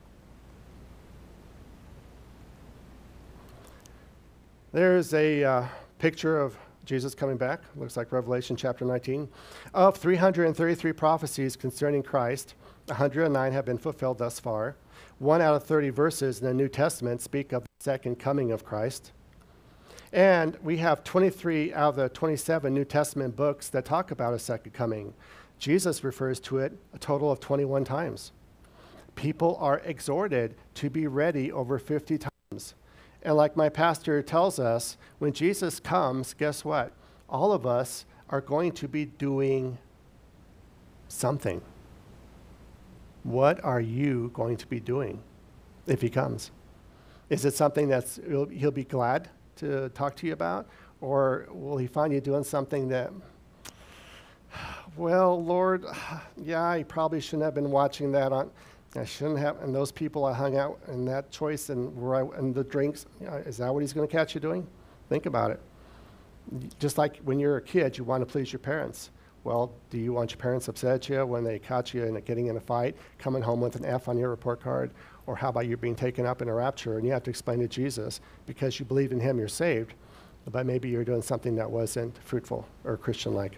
There's a picture of Jesus coming back. Looks like Revelation chapter 19. Of 333 prophecies concerning Christ, 109 have been fulfilled thus far. 1 out of 30 verses in the New Testament speak of the second coming of Christ. And we have 23 out of the 27 New Testament books that talk about a second coming. Jesus refers to it a total of 21 times. People are exhorted to be ready over 50 times. And like my pastor tells us, when Jesus comes, guess what? All of us are going to be doing something. What are you going to be doing if he comes? Is it something that's he'll be glad to talk to you about? Or will he find you doing something that, well, Lord, yeah, I probably shouldn't have been watching that on. I shouldn't have, and those people I hung out in that choice and and the drinks, is that what he's going to catch you doing? Think about it. Just like when you're a kid, you want to please your parents. Well, do you want your parents upset at you when they caught you in getting in a fight, coming home with an F on your report card? Or how about you being taken up in a rapture and you have to explain to Jesus because you believe in him, you're saved, but maybe you're doing something that wasn't fruitful or Christian-like.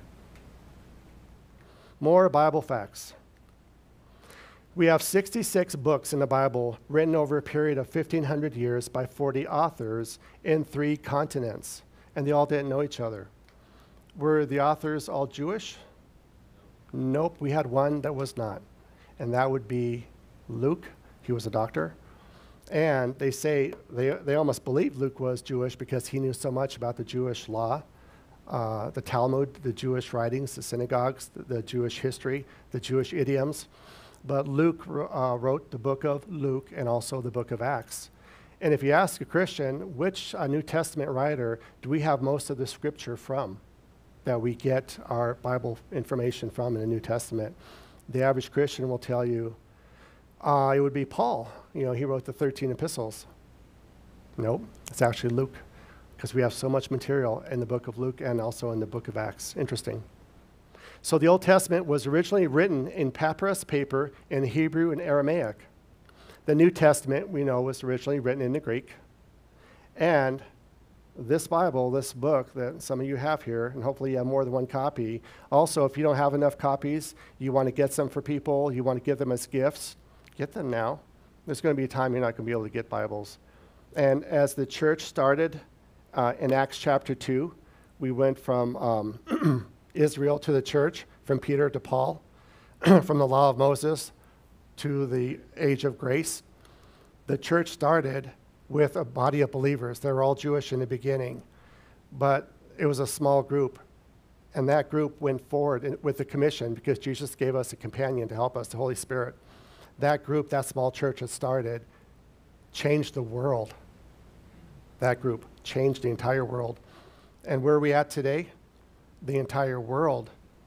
More Bible facts. We have 66 books in the Bible written over a period of 1,500 years by 40 authors in 3 continents, and they all didn't know each other. Were the authors all Jewish? Nope, we had one that was not, and that would be Luke. He was a doctor. And they say, they almost believed Luke was Jewish because he knew so much about the Jewish law, the Talmud, the Jewish writings, the synagogues, the Jewish history, the Jewish idioms. But Luke wrote the book of Luke and also the book of Acts. And if you ask a Christian, which New Testament writer do we have most of the scripture from that we get our Bible information from in the New Testament? The average Christian will tell you, it would be Paul. You know, he wrote the 13 epistles. Nope, it's actually Luke, because we have so much material in the book of Luke and also in the book of Acts. Interesting. So the Old Testament was originally written in papyrus paper in Hebrew and Aramaic. The New Testament, we know, was originally written in the Greek. And this Bible, this book that some of you have here, and hopefully you have more than one copy. Also, if you don't have enough copies, you want to get some for people, you want to give them as gifts, get them now. There's going to be a time you're not going to be able to get Bibles. And as the church started in Acts chapter 2, we went from Israel to the church, from Peter to Paul, from the law of Moses to the age of grace. The church started with a body of believers. They were all Jewish in the beginning, but it was a small group. And that group went forward with the commission because Jesus gave us a companion to help us, the Holy Spirit. That group, that small church that started, changed the world. That group changed the entire world. And where are we at today? The entire world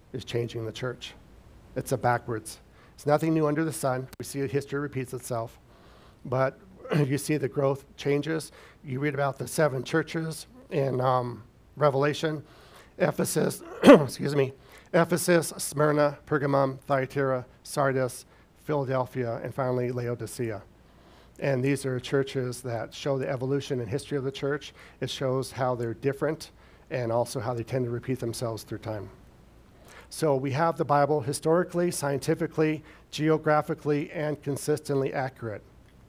is changing the church. It's a backwards. It's nothing new under the sun. We see history repeats itself. But you see the growth changes. You read about the 7 churches in Revelation. Ephesus, excuse me, Ephesus, Smyrna, Pergamum, Thyatira, Sardis, Philadelphia, and finally Laodicea. And these are churches that show the evolution and history of the church. It shows how they're different and also how they tend to repeat themselves through time. So we have the Bible historically, scientifically, geographically, and consistently accurate.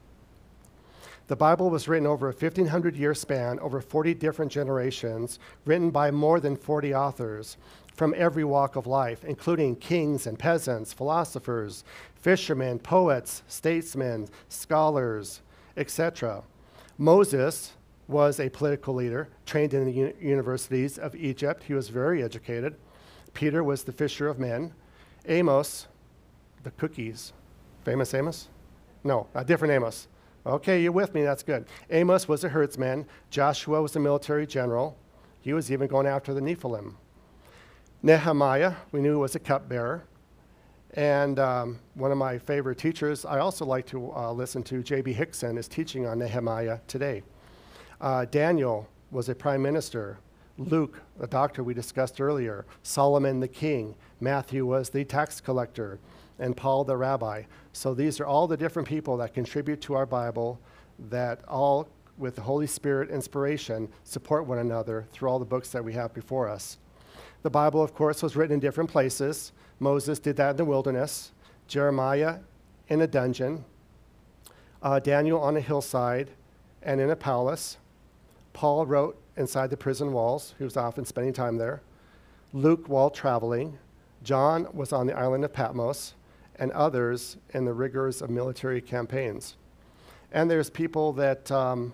The Bible was written over a 1,500-year span, over 40 different generations, written by more than 40 authors from every walk of life, including kings and peasants, philosophers, fishermen, poets, statesmen, scholars, etc. Moses was a political leader, trained in the universities of Egypt. He was very educated. Peter was the fisher of men. Amos, the cookies. Famous Amos? No, a different Amos. Okay, you're with me, that's good. Amos was a herdsman. Joshua was a military general. He was even going after the Nephilim. Nehemiah, we knew, was a cupbearer. And one of my favorite teachers, I also like to listen to, J.B. Hickson, is teaching on Nehemiah today. Daniel was a prime minister. Luke, the doctor we discussed earlier. Solomon the king. Matthew was the tax collector. And Paul the rabbi. So these are all the different people that contribute to our Bible that all, with the Holy Spirit inspiration, support one another through all the books that we have before us. The Bible, of course, was written in different places. Moses did that in the wilderness. Jeremiah in a dungeon. Daniel on a hillside and in a palace. Paul wrote inside the prison walls. He was often spending time there. Luke while traveling. John was on the island of Patmos, and others in the rigors of military campaigns. And there's people that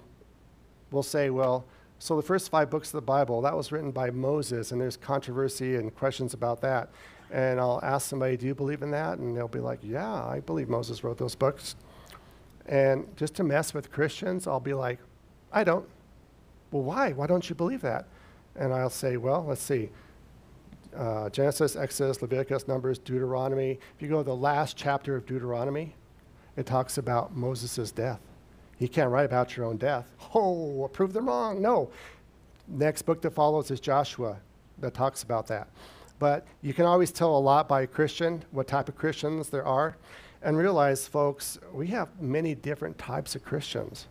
will say, well, so the first 5 books of the Bible, that was written by Moses, and there's controversy and questions about that. And I'll ask somebody, do you believe in that? And they'll be like, yeah, I believe Moses wrote those books. And just to mess with Christians, I'll be like, I don't. Well, why? Why don't you believe that? And I'll say, well, let's see. Genesis, Exodus, Leviticus, Numbers, Deuteronomy. If you go to the last chapter of Deuteronomy, it talks about Moses' death. You can't write about your own death. Oh, prove them wrong. No. Next book that follows is Joshua that talks about that. But you can always tell a lot by a Christian, what type of Christians there are, and realize, folks, we have many different types of Christians.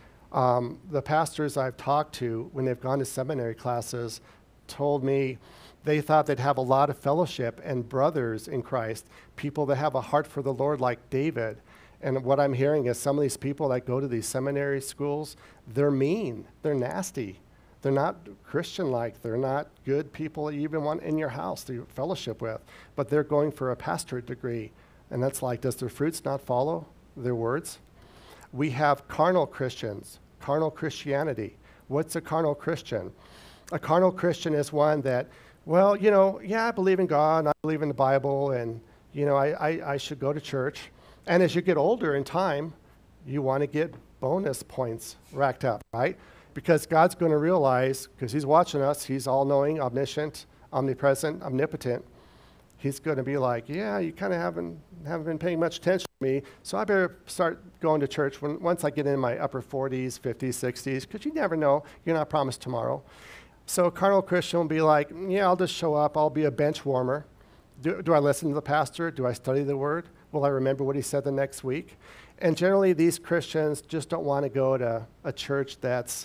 The pastors I've talked to, when they've gone to seminary classes, told me they thought they'd have a lot of fellowship and brothers in Christ, people that have a heart for the Lord like David. And what I'm hearing is some of these people that go to these seminary schools, they're mean, they're nasty. They're not Christian-like. They're not good people that you even want in your house to fellowship with. But they're going for a pastorate degree. And that's like, does their fruits not follow their words? We have carnal Christians, carnal Christianity. What's a carnal Christian? A carnal Christian is one that, well, you know, yeah, I believe in God, I believe in the Bible, and, you know, I should go to church. And as you get older in time, you want to get bonus points racked up, right? Because God's going to realize, because he's watching us, he's all-knowing, omniscient, omnipresent, omnipotent. He's going to be like, yeah, you kind of haven't been paying much attention to me, so I better start going to church once I get in my upper 40s, 50s, 60s, because you never know. You're not promised tomorrow. So a carnal Christian will be like, yeah, I'll just show up. I'll be a bench warmer. Do I listen to the pastor? Do I study the word? Will I remember what he said the next week? And generally, these Christians just don't want to go to a church that's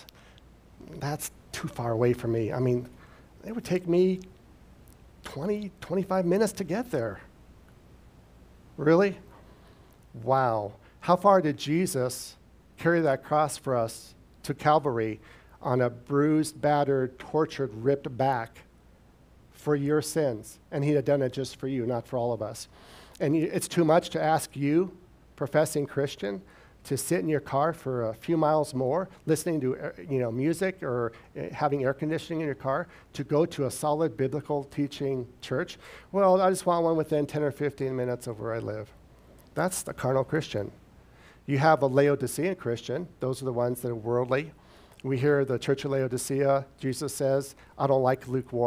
too far away from me. I mean, it would take me 20, 25 minutes to get there. Really? Wow. How far did Jesus carry that cross for us to Calvary on a bruised, battered, tortured, ripped back for your sins? And he had done it just for you, not for all of us. And it's too much to ask you, professing Christian, to sit in your car for a few miles more, listening to music or having air conditioning in your car, to go to a solid biblical teaching church. Well, I just want one within 10 or 15 minutes of where I live. That's the carnal Christian. You have a Laodicean Christian. Those are the ones that are worldly. We hear the Church of Laodicea, Jesus says, I don't like lukewarm.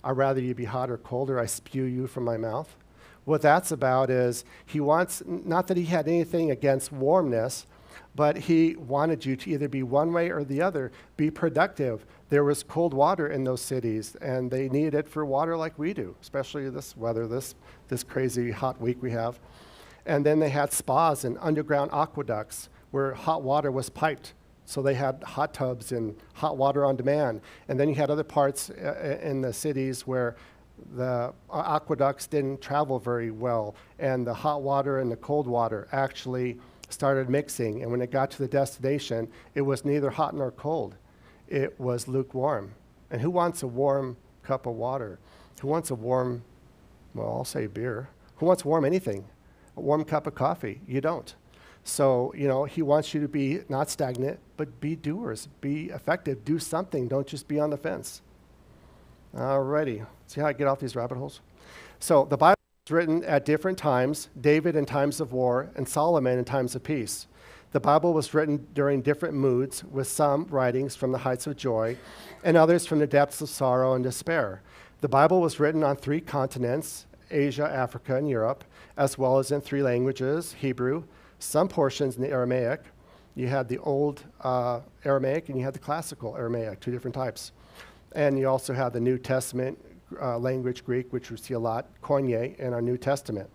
I'd rather you be hot or cold, or I spew you from my mouth. What that's about is he wants, not that he had anything against warmness, but he wanted you to either be one way or the other, be productive. There was cold water in those cities, and they needed it for water like we do, especially this weather, this crazy hot week we have. And then they had spas and underground aqueducts where hot water was piped. So they had hot tubs and hot water on demand. And then you had other parts in the cities where the aqueducts didn't travel very well, and the hot water and the cold water actually started mixing. And when it got to the destination, it was neither hot nor cold. It was lukewarm. And who wants a warm cup of water? Who wants a warm, well, I'll say beer. Who wants warm anything? A warm cup of coffee? You don't. So, he wants you to be not stagnant, but be doers, be effective, do something. Don't just be on the fence. Alrighty, see how I get off these rabbit holes? So the Bible was written at different times, David in times of war and Solomon in times of peace. The Bible was written during different moods, with some writings from the heights of joy and others from the depths of sorrow and despair. The Bible was written on 3 continents, Asia, Africa, and Europe, as well as in 3 languages, Hebrew, some portions in the Aramaic. You had the old Aramaic and you had the classical Aramaic, 2 different types. And you also have the New Testament language, Greek, which we see a lot, Koine, in our New Testament.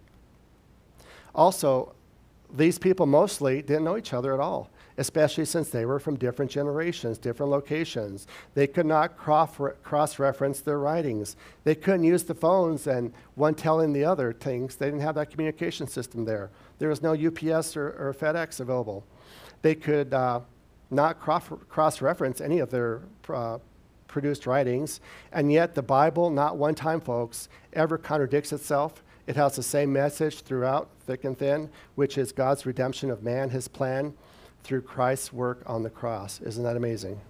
Also, these people mostly didn't know each other at all, especially since they were from different generations, different locations. They could not cross-reference their writings. They couldn't use the phones and one telling the other things. They didn't have that communication system there. There was no UPS or FedEx available. They could not cross-reference any of their produced writings, and yet the Bible, not one time, folks, ever contradicts itself. It has the same message throughout, thick and thin, which is God's redemption of man, his plan, through Christ's work on the cross. Isn't that amazing?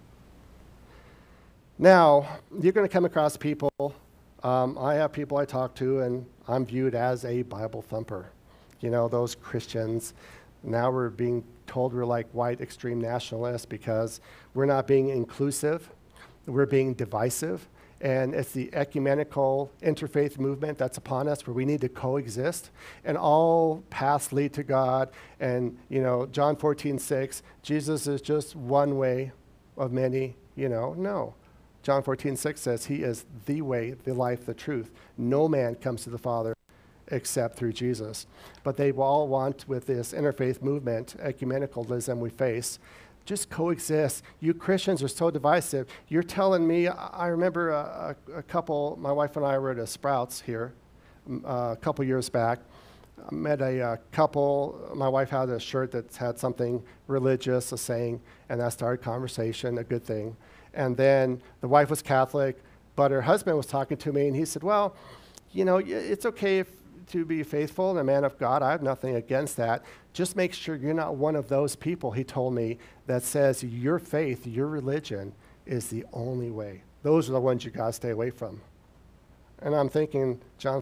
Now, you're going to come across people, I have people I talk to, and I'm viewed as a Bible thumper. Those Christians. Now we're being told we're like white extreme nationalists because we're not being inclusive. We're being divisive, and it's the ecumenical interfaith movement that's upon us where we need to coexist, and all paths lead to God. And, John 14:6, Jesus is just one way of many, no. John 14:6 says he is the way, the life, the truth. No man comes to the Father except through Jesus. But they all want, with this interfaith movement, ecumenicalism we face, just coexist. You Christians are so divisive. You're telling me, I remember a couple, my wife and I were at a Sprouts here a couple years back. I met a couple, my wife had a shirt that had something religious, a saying, and that started conversation, a good thing. And then the wife was Catholic, but her husband was talking to me, and he said, well, it's okay to be faithful and a man of God. I have nothing against that. Just make sure you're not one of those people, he told me, that says your faith, your religion is the only way. Those are the ones you got to stay away from. And I'm thinking, John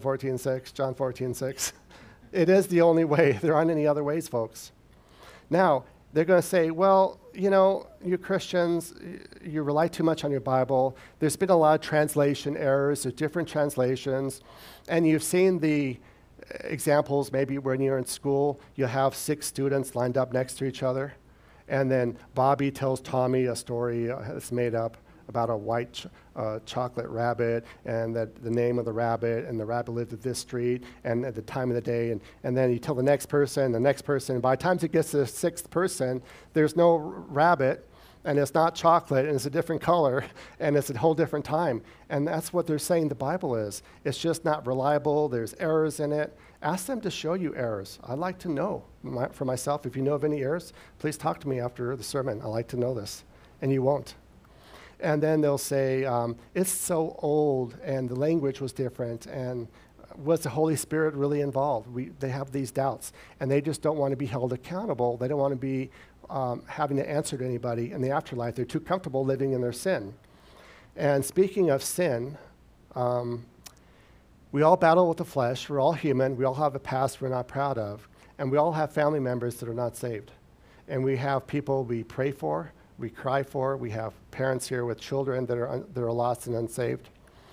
14:6. It is the only way. There aren't any other ways, folks. Now, they're going to say, well, you Christians, you rely too much on your Bible. There's been a lot of translation errors. There's different translations. And you've seen the examples, maybe when you're in school, you have 6 students lined up next to each other. And then Bobby tells Tommy a story that's made up about a white chocolate rabbit, and that the name of the rabbit, and the rabbit lived at this street, and at the time of the day, and then you tell the next person, and by the time it gets to the 6th person, there's no rabbit, and it's not chocolate, and it's a different color, and it's a whole different time. And that's what they're saying the Bible is. It's just not reliable. There's errors in it. Ask them to show you errors. I'd like to know for myself. If you know of any errors, please talk to me after the sermon. I'd like to know this. And you won't. And then they'll say, it's so old, and the language was different, and was the Holy Spirit really involved? They have these doubts, and they just don't want to be held accountable. They don't want to be having to answer to anybody in the afterlife. They're too comfortable living in their sin. And speaking of sin, we all battle with the flesh. We're all human. We all have a past we're not proud of. And we all have family members that are not saved. And we have people we pray for, we cry for. We have parents here with children that are lost and unsaved.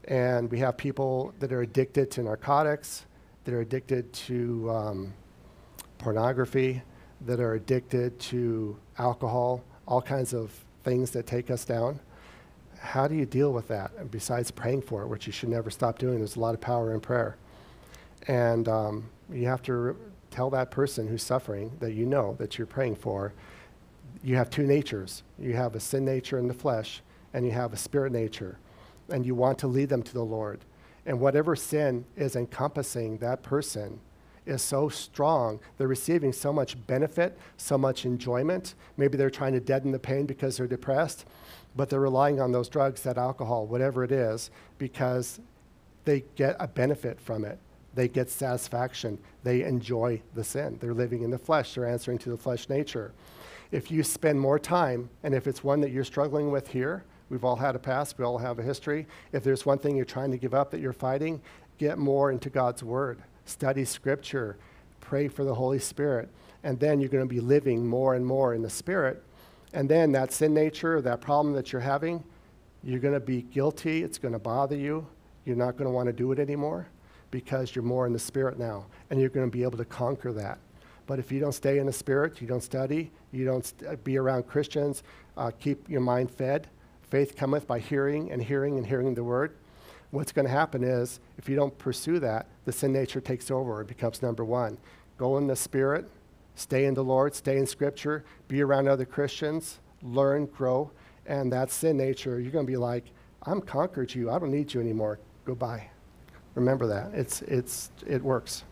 And we have people that are addicted to narcotics, that are addicted to pornography, that are addicted to alcohol, all kinds of things that take us down. How do you deal with that? And besides praying for it, which you should never stop doing, there's a lot of power in prayer. And you have to tell that person who's suffering that you know that you're praying for, you have two natures. You have a sin nature in the flesh, and you have a spirit nature. And you want to lead them to the Lord. And whatever sin is encompassing that person is so strong, they're receiving so much benefit, so much enjoyment. Maybe they're trying to deaden the pain because they're depressed, but they're relying on those drugs, that alcohol, whatever it is, because they get a benefit from it. They get satisfaction. They enjoy the sin. They're living in the flesh. They're answering to the flesh nature. If you spend more time, and if it's one that you're struggling with here, we've all had a past, we all have a history. If there's one thing you're trying to give up that you're fighting, get more into God's word. Study scripture. Pray for the Holy Spirit. And then you're going to be living more and more in the Spirit. And then that sin nature, that problem that you're having, you're going to be guilty. It's going to bother you. You're not going to want to do it anymore because you're more in the Spirit now. And you're going to be able to conquer that. But if you don't stay in the Spirit, you don't study, you don't be around Christians, keep your mind fed, faith cometh by hearing and hearing and hearing the word. What's going to happen is, if you don't pursue that, the sin nature takes over. It becomes number one. Go in the Spirit, stay in the Lord, stay in Scripture, be around other Christians, learn, grow, and that sin nature, you're going to be like, I'm conquered you. I don't need you anymore. Goodbye. Remember that. It works.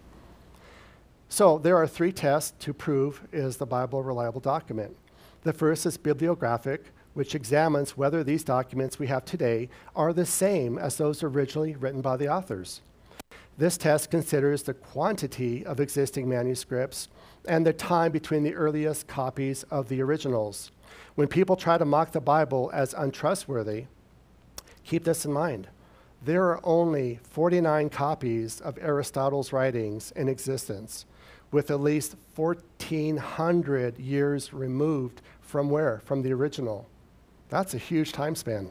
So there are 3 tests to prove is the Bible a reliable document. The first is bibliographic, which examines whether these documents we have today are the same as those originally written by the authors. This test considers the quantity of existing manuscripts and the time between the earliest copies of the originals. When people try to mock the Bible as untrustworthy, keep this in mind. There are only 49 copies of Aristotle's writings in existence, with at least 1,400 years removed from where? From the original. That's a huge time span.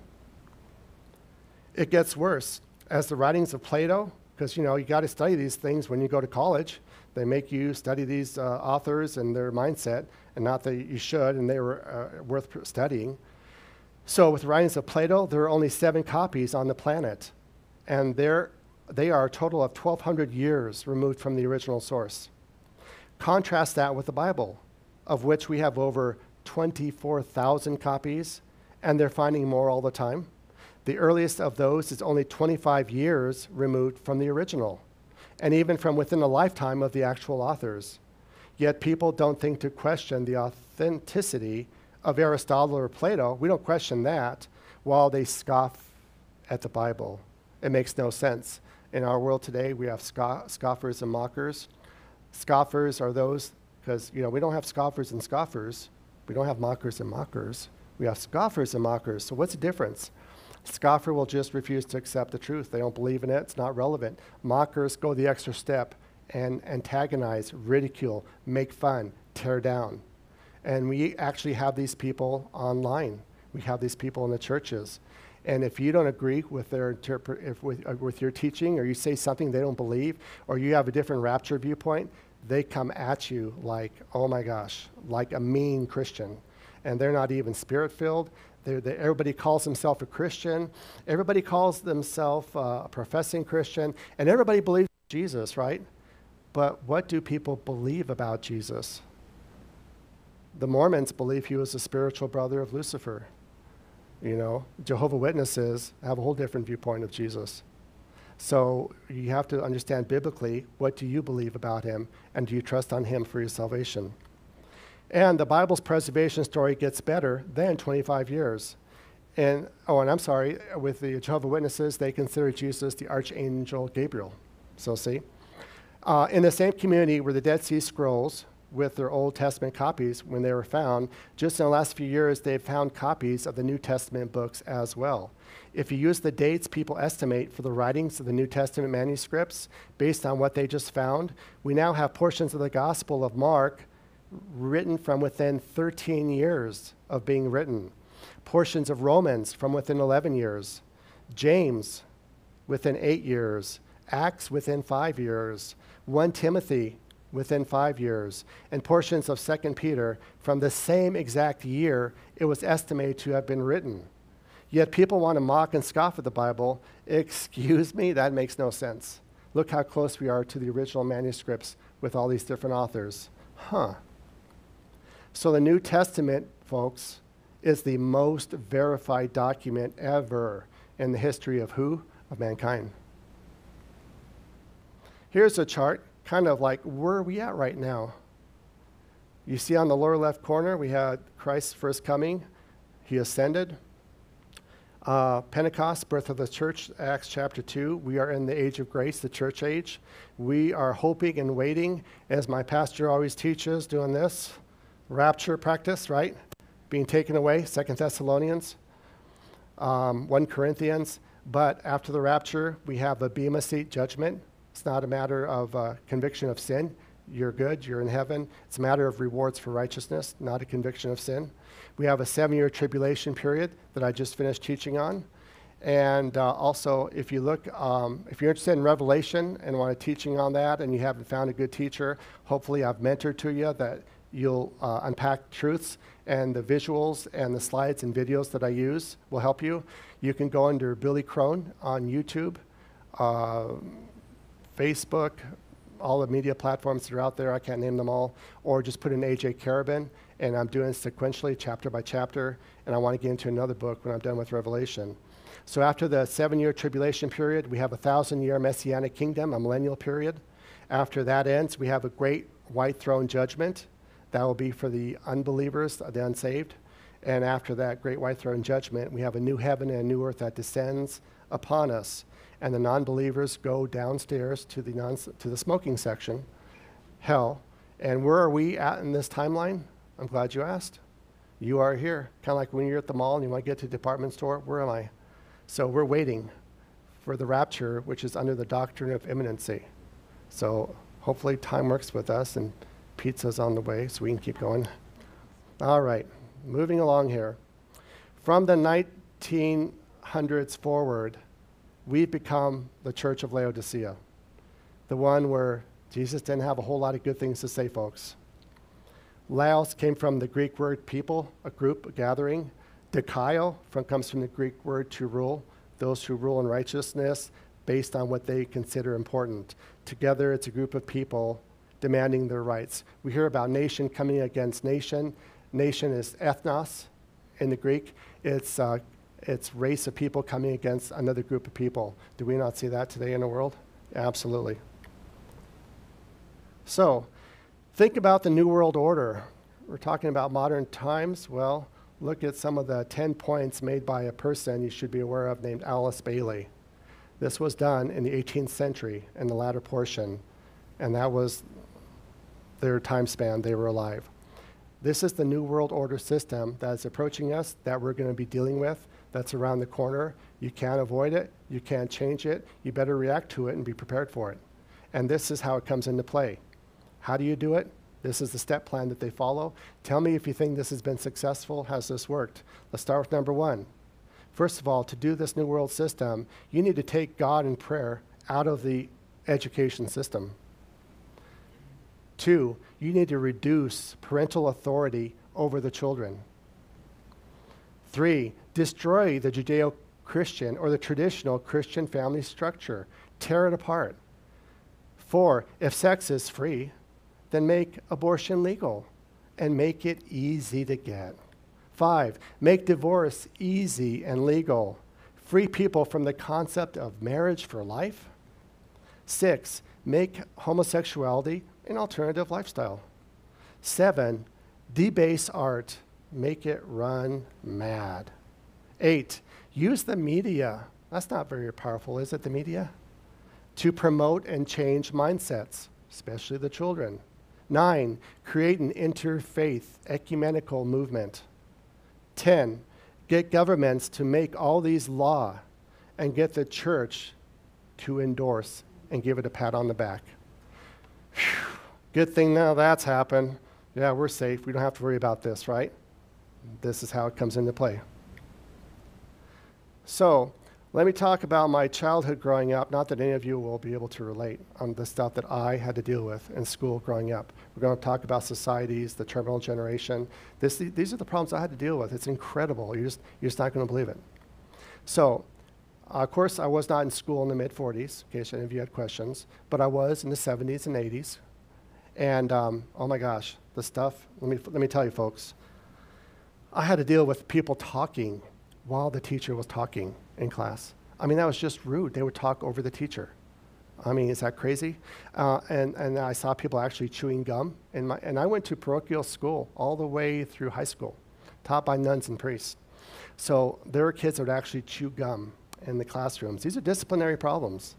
It gets worse. As the writings of Plato, because you got to study these things when you go to college. They make you study these authors and their mindset, and not that you should, and they were worth studying. So with the writings of Plato, there are only 7 copies on the planet, and they are a total of 1,200 years removed from the original source. Contrast that with the Bible, of which we have over 24,000 copies, and they're finding more all the time. The earliest of those is only 25 years removed from the original, and even from within a lifetime of the actual authors. Yet people don't think to question the authenticity of Aristotle or Plato. We don't question that, while they scoff at the Bible. It makes no sense. In our world today, we have scoffers and mockers. Scoffers are those, because we don't have scoffers and scoffers. We don't have mockers and mockers. We have scoffers and mockers. So what's the difference? Scoffer will just refuse to accept the truth. They don't believe in it. It's not relevant. Mockers go the extra step and antagonize, ridicule, make fun, tear down. And we actually have these people online. We have these people in the churches. And if you don't agree with their with your teaching, or you say something they don't believe, or you have a different rapture viewpoint, they come at you like, oh my gosh, like a mean Christian. And they're not even spirit-filled. Everybody calls themselves a Christian. Everybody calls themselves a professing Christian. And everybody believes in Jesus, right? But what do people believe about Jesus? The Mormons believe he was a spiritual brother of Lucifer. Jehovah's Witnesses have a whole different viewpoint of Jesus. So you have to understand biblically, what do you believe about him, and do you trust on him for your salvation? And the Bible's preservation story gets better than 25 years. And I'm sorry, with the Jehovah's Witnesses, they consider Jesus the Archangel Gabriel. So see? In the same community where the Dead Sea Scrolls, with their Old Testament copies, when they were found, just in the last few years, they've found copies of the New Testament books as well. If you use the dates people estimate for the writings of the New Testament manuscripts, based on what they just found, we now have portions of the Gospel of Mark written from within 13 years of being written. Portions of Romans from within 11 years. James within 8 years, Acts within 5 years, 1 Timothy within 5 years, and portions of 2 Peter from the same exact year it was estimated to have been written. Yet people want to mock and scoff at the Bible. Excuse me, that makes no sense. Look how close we are to the original manuscripts with all these different authors. So the New Testament, folks, is the most verified document ever in the history of who? Of mankind. Here's a chart, kind of like where are we at right now? You see on the lower left corner, we had Christ's first coming. He ascended. Pentecost, birth of the church, Acts chapter 2. We are in the age of grace, the church age. We are hoping and waiting, as my pastor always teaches, doing this. Rapture practice, right? Being taken away, 2 Thessalonians, 1 Corinthians. But after the rapture, we have a bema seat judgment. It's not a matter of conviction of sin. You're good, you're in heaven. It's a matter of rewards for righteousness, not a conviction of sin. We have a 7-year tribulation period that I just finished teaching on. And also, if you look, if you're interested in Revelation and want a teaching on that and you haven't found a good teacher, hopefully I've mentored to you that you'll unpack truths, and the visuals and the slides and videos that I use will help you. You can go under Billy Crone on YouTube, Facebook, all the media platforms that are out there. I can't name them all. Or just put in AJ Karabin, and I'm doing it sequentially, chapter by chapter, and I want to get into another book when I'm done with Revelation. So after the 7-year tribulation period, we have a 1,000-year messianic kingdom, a millennial period. After that ends, we have a great white throne judgment. That will be for the unbelievers, the unsaved. And after that great white throne judgment, we have a new heaven and a new earth that descends upon us. And the non-believers go downstairs to the smoking section, hell. And where are we at in this timeline? I'm glad you asked. You are here. Kind of like when you're at the mall and you want to get to the department store, where am I? So we're waiting for the rapture, which is under the doctrine of imminency. So hopefully time works with us and pizza's on the way so we can keep going. All right, moving along here. From the 1900s forward, we've become the Church of Laodicea, the one where Jesus didn't have a whole lot of good things to say, folks. Laos came from the Greek word people, a group, a gathering. Dikaio comes from the Greek word to rule, those who rule in righteousness based on what they consider important. Together, it's a group of people demanding their rights. We hear about nation coming against nation. Nation is ethnos in the Greek. It's race of people coming against another group of people. Do we not see that today in the world? Absolutely. So, think about the New World Order. We're talking about modern times. Well, look at some of the 10 points made by a person you should be aware of named Alice Bailey. This was done in the 18th century in the latter portion, and that was their time span they were alive. This is the New World Order system that is approaching us, that we're going to be dealing with, that's around the corner. You can't avoid it. You can't change it. You better react to it and be prepared for it. And this is how it comes into play. How do you do it? This is the step plan that they follow. Tell me if you think this has been successful. How's this worked? Let's start with number 1. First of all, to do this New World system, you need to take God and prayer out of the education system. 2, you need to reduce parental authority over the children. 3, destroy the Judeo-Christian or the traditional Christian family structure. Tear it apart. 4, if sex is free, then make abortion legal and make it easy to get. 5, make divorce easy and legal. Free people from the concept of marriage for life. 6, make homosexuality an alternative lifestyle. 7, debase art. Make it run mad. 8, use the media. That's not very powerful, is it, the media? To promote and change mindsets, especially the children. 9, create an interfaith ecumenical movement. 10, get governments to make all these law and get the church to endorse and give it a pat on the back. Whew. Good thing now that's happened. Yeah, we're safe. We don't have to worry about this, right? This is how it comes into play. So, Let me talk about my childhood growing up. Not that any of you will be able to relate on the stuff that I had to deal with in school growing up. We're going to talk about societies, the terminal generation. These are the problems I had to deal with. It's incredible. You're just not going to believe it. So, of course, I was not in school in the mid-40s, in case any of you had questions, but I was in the 70s and 80s. And oh my gosh, the stuff, let me tell you folks, I had to deal with people talking while the teacher was talking in class. I mean, that was just rude. They would talk over the teacher. I mean, is that crazy? And I saw people actually chewing gum. And I went to parochial school all the way through high school, taught by nuns and priests. So there were kids that would actually chew gum in the classrooms. These are disciplinary problems.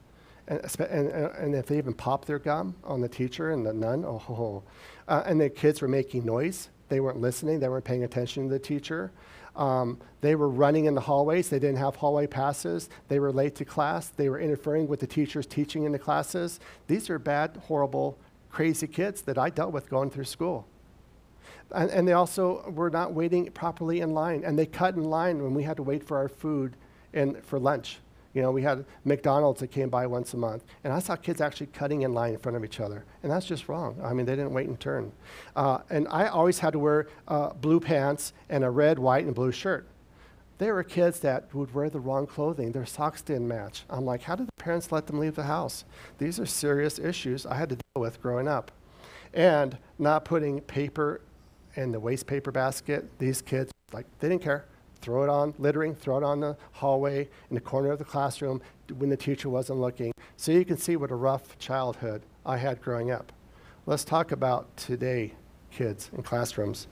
And if they even pop their gum on the teacher and the nun, and the kids were making noise. They weren't listening. They weren't paying attention to the teacher. They were running in the hallways. They didn't have hallway passes. They were late to class. They were interfering with the teachers teaching in the classes. These are bad, horrible, crazy kids that I dealt with going through school. And they also were not waiting properly in line. And they cut in line when we had to wait for our food for lunch. You know, we had McDonald's that came by once a month. And I saw kids actually cutting in line in front of each other. And that's just wrong. I mean, they didn't wait in turn. And I always had to wear blue pants and a red, white, and blue shirt. There were kids that would wear the wrong clothing. Their socks didn't match. I'm like, how did the parents let them leave the house? These are serious issues I had to deal with growing up. And not putting paper in the waste paper basket. These kids, like, they didn't care. Throw it on littering, throw it on the hallway, in the corner of the classroom when the teacher wasn't looking. So you can see what a rough childhood I had growing up. Let's talk about today, kids in classrooms.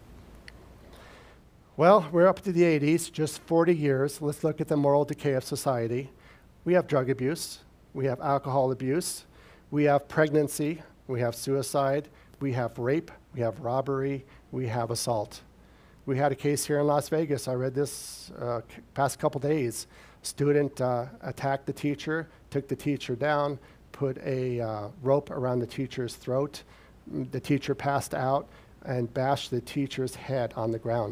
Well, we're up to the 80s, just 40 years. Let's look at the moral decay of society. We have drug abuse. We have alcohol abuse. We have pregnancy. We have suicide. We have rape. We have robbery. We have assault. We had a case here in Las Vegas. I read this past couple days. Student attacked the teacher, took the teacher down, put a rope around the teacher's throat. The teacher passed out and bashed the teacher's head on the ground.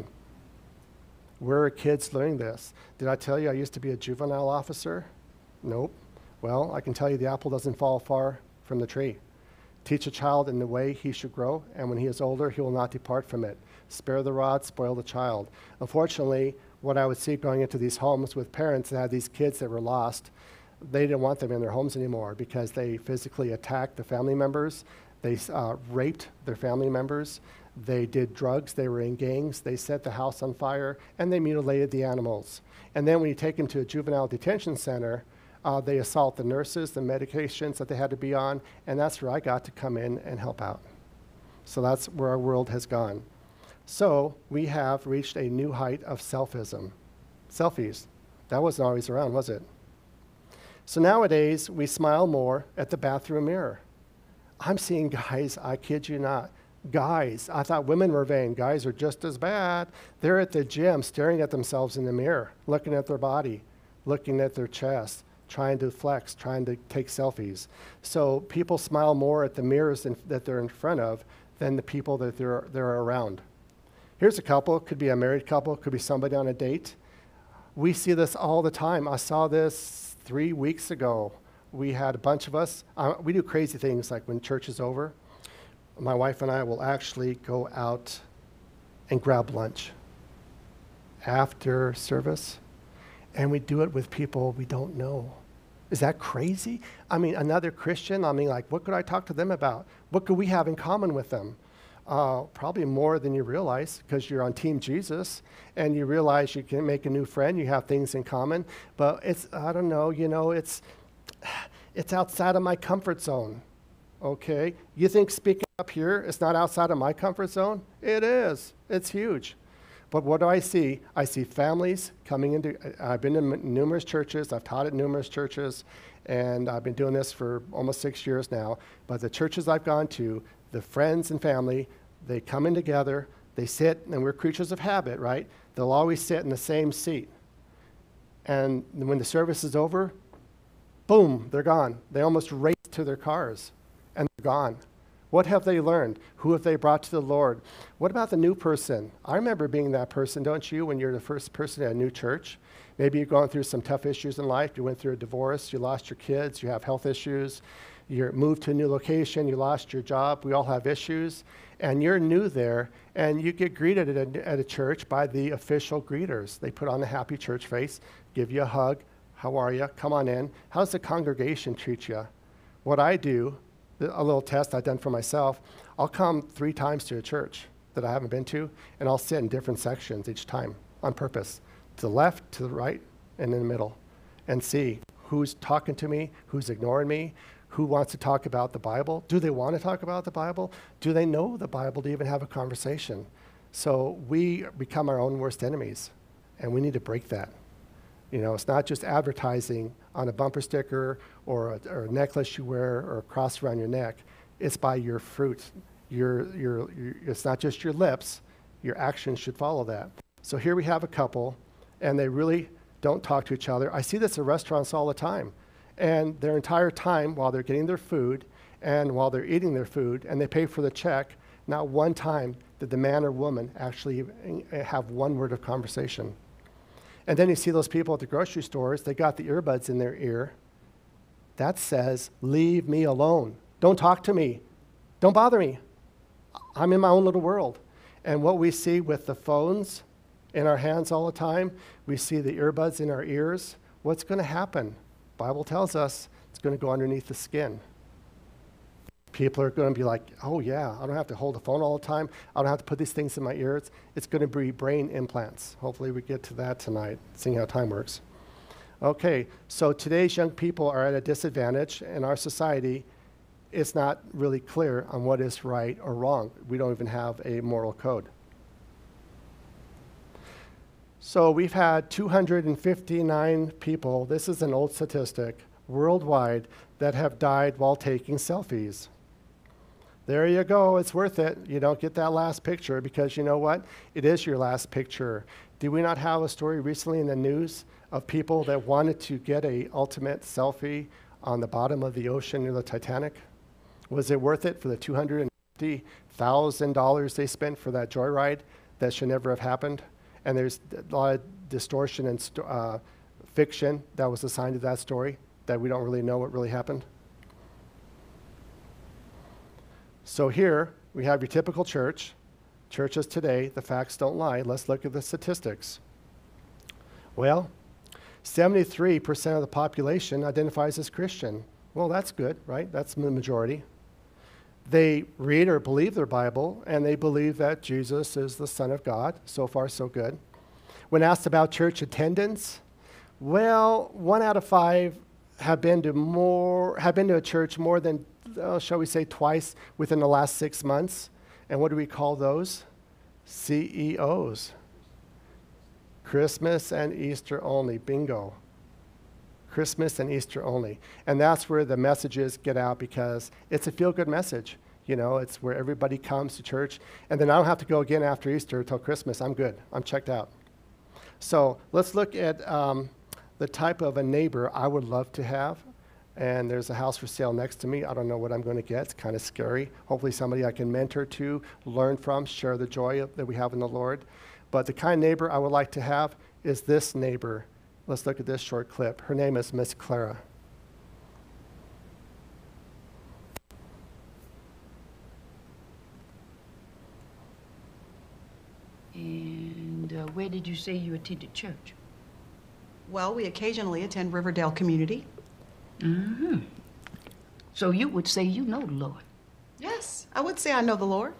Where are kids learning this? Did I tell you I used to be a juvenile officer? Nope. Well, I can tell you the apple doesn't fall far from the tree. Teach a child in the way he should grow, and when he is older, he will not depart from it. Spare the rod, spoil the child. Unfortunately, what I would see going into these homes with parents that had these kids that were lost, they didn't want them in their homes anymore because they physically attacked the family members. They raped their family members. They did drugs. They were in gangs. They set the house on fire, and they mutilated the animals. And then when you take them to a juvenile detention center, they assault the nurses, the medications that they had to be on, and that's where I got to come in and help out. So that's where our world has gone. So we have reached a new height of selfism. Selfies. That wasn't always around, was it? So nowadays, we smile more at the bathroom mirror. I'm seeing guys, I kid you not, guys, I thought women were vain. Guys are just as bad. They're at the gym staring at themselves in the mirror, looking at their body, looking at their chest, trying to flex, trying to take selfies. So people smile more at the mirrors that they're in front of than the people that they're around. Here's a couple, could be a married couple, could be somebody on a date. We see this all the time. I saw this 3 weeks ago. We had a bunch of us, we do crazy things like when church is over, my wife and I will actually go out and grab lunch after service, and we do it with people we don't know. Is that crazy? I mean, another Christian, I mean, like, what could I talk to them about? What could we have in common with them? Probably more than you realize, because you're on Team Jesus and you realize you can make a new friend, you have things in common, but it's, I don't know, you know, it's outside of my comfort zone, okay? You think speaking up here is not outside of my comfort zone? It is. It's huge. But what do I see? I see families coming into, I've been in numerous churches, I've taught at numerous churches, and I've been doing this for almost 6 years now, but the churches I've gone to, the friends and family, they come in together, they sit, and we're creatures of habit, right? They'll always sit in the same seat. And when the service is over, boom, they're gone. They almost race to their cars, and they're gone. What have they learned? Who have they brought to the Lord? What about the new person? I remember being that person, don't you, when you're the first person at a new church? Maybe you've gone through some tough issues in life. You went through a divorce, you lost your kids, you have health issues, you moved to a new location, you lost your job. We all have issues. And you're new there, and you get greeted at a church by the official greeters. They put on a happy church face, give you a hug. How are you? Come on in. How does the congregation treat you? What I do, a little test I've done for myself, I'll come 3 times to a church that I haven't been to, and I'll sit in different sections each time on purpose, to the left, to the right, and in the middle, and see who's talking to me, who's ignoring me, who wants to talk about the Bible. Do they want to talk about the Bible? Do they know the Bible to even have a conversation? So we become our own worst enemies, and we need to break that. You know, it's not just advertising on a bumper sticker or a necklace you wear or a cross around your neck. It's by your fruit. It's not just your lips. Your actions should follow that. So here we have a couple, and they really don't talk to each other. I see this at restaurants all the time. And their entire time while they're getting their food and while they're eating their food and they pay for the check, not one time did the man or woman actually have one word of conversation. And then you see those people at the grocery stores, they got the earbuds in their ear. That says, leave me alone. Don't talk to me. Don't bother me. I'm in my own little world. And what we see with the phones in our hands all the time, we see the earbuds in our ears. What's going to happen? Bible tells us it's going to go underneath the skin. People are going to be like, oh yeah, I don't have to hold the phone all the time. I don't have to put these things in my ears. It's going to be brain implants. Hopefully we get to that tonight, seeing how time works. Okay, so today's young people are at a disadvantage, and our society is not really clear on what is right or wrong. We don't even have a moral code. So we've had 259 people, this is an old statistic, worldwide that have died while taking selfies. There you go, it's worth it. You don't get that last picture because you know what? It is your last picture. Did we not have a story recently in the news of people that wanted to get a ultimate selfie on the bottom of the ocean near the Titanic? Was it worth it for the $250,000 they spent for that joyride that should never have happened? And there's a lot of distortion and fiction that was assigned to that story that we don't really know what really happened. So here we have your typical church. Churches today, the facts don't lie. Let's look at the statistics. Well, 73% of the population identifies as Christian. Well, that's good, right? That's the majority. They read or believe their Bible, and they believe that Jesus is the Son of God. So far, so good. When asked about church attendance, well, 1 out of 5 have been to a church more than, shall we say, twice within the last 6 months. And what do we call those? CEOs. Christmas and Easter only. Bingo. Christmas and Easter only. And that's where the messages get out because it's a feel-good message. You know, it's where everybody comes to church. And then I don't have to go again after Easter until Christmas. I'm good. I'm checked out. So let's look at the type of a neighbor I would love to have. And there's a house for sale next to me. I don't know what I'm going to get. It's kind of scary. Hopefully somebody I can mentor to, learn from, share the joy that we have in the Lord. But the kind of neighbor I would like to have is this neighbor. Let's look at this short clip. Her name is Miss Clara. And where did you say you attended church? Well, we occasionally attend Riverdale Community. Mm-hmm. So you would say you know the Lord? Yes, I would say I know the Lord.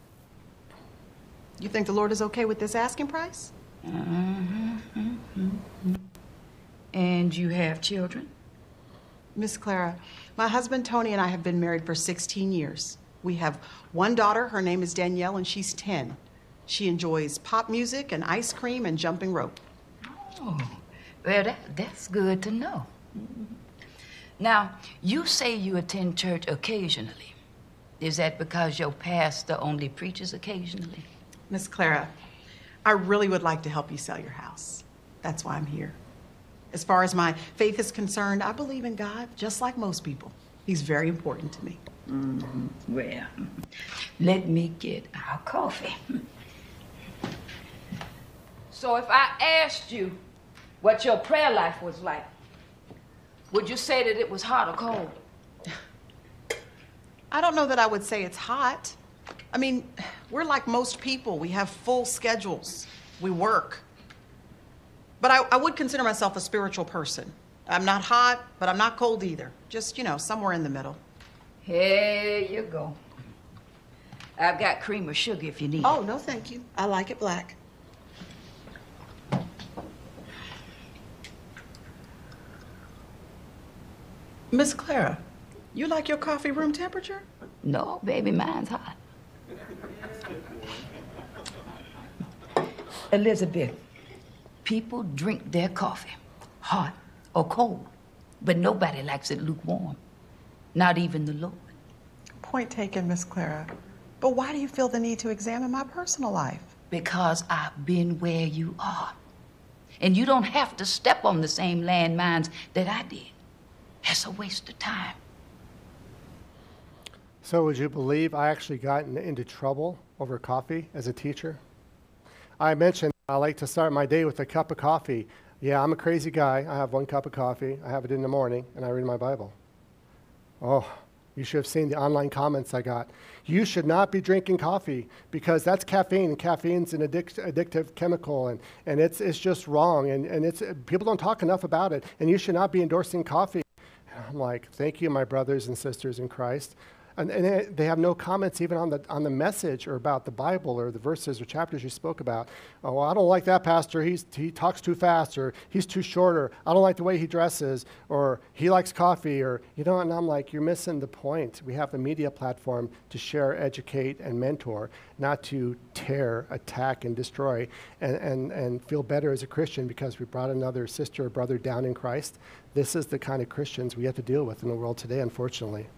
You think the Lord is okay with this asking price? Mm-hmm. Mm-hmm. And you have children? Miss Clara, my husband Tony and I have been married for 16 years. We have one daughter, her name is Danielle, and she's 10. She enjoys pop music and ice cream and jumping rope. Oh, well, that's good to know. Mm-hmm. Now, you say you attend church occasionally. Is that because your pastor only preaches occasionally? Miss Clara, I really would like to help you sell your house. That's why I'm here. As far as my faith is concerned, I believe in God just like most people. He's very important to me. Well, let me get our coffee. So if I asked you what your prayer life was like, would you say that it was hot or cold? I don't know that I would say it's hot. I mean, we're like most people. We have full schedules. We work. But I would consider myself a spiritual person. I'm not hot, but I'm not cold either. Just, somewhere in the middle. Here you go. I've got cream or sugar if you need Oh, it. no, thank you. I like it black. Miss Clara, you like your coffee room temperature? No, baby, mine's hot. Elizabeth, people drink their coffee, hot or cold, but nobody likes it lukewarm, not even the Lord. Point taken, Miss Clara. But why do you feel the need to examine my personal life? Because I've been where you are. And you don't have to step on the same landmines that I did. It's a waste of time. So would you believe I actually got into trouble over coffee as a teacher? I mentioned I like to start my day with a cup of coffee. Yeah, I'm a crazy guy. I have 1 cup of coffee. I have it in the morning, and I read my Bible. Oh, you should have seen the online comments I got. You should not be drinking coffee because that's caffeine, and caffeine's an addictive chemical, and it's just wrong, and people don't talk enough about it, and you should not be endorsing coffee. And I'm like, thank you, my brothers and sisters in Christ. And they have no comments even on the message or about the Bible or the verses or chapters you spoke about. Oh, well, I don't like that pastor. He talks too fast, or he's too short, or I don't like the way he dresses, or he likes coffee, or and I'm like, you're missing the point. We have the media platform to share, educate, and mentor, not to tear, attack, and destroy, and feel better as a Christian because we brought another sister or brother down in Christ. This is the kind of Christians we have to deal with in the world today, unfortunately.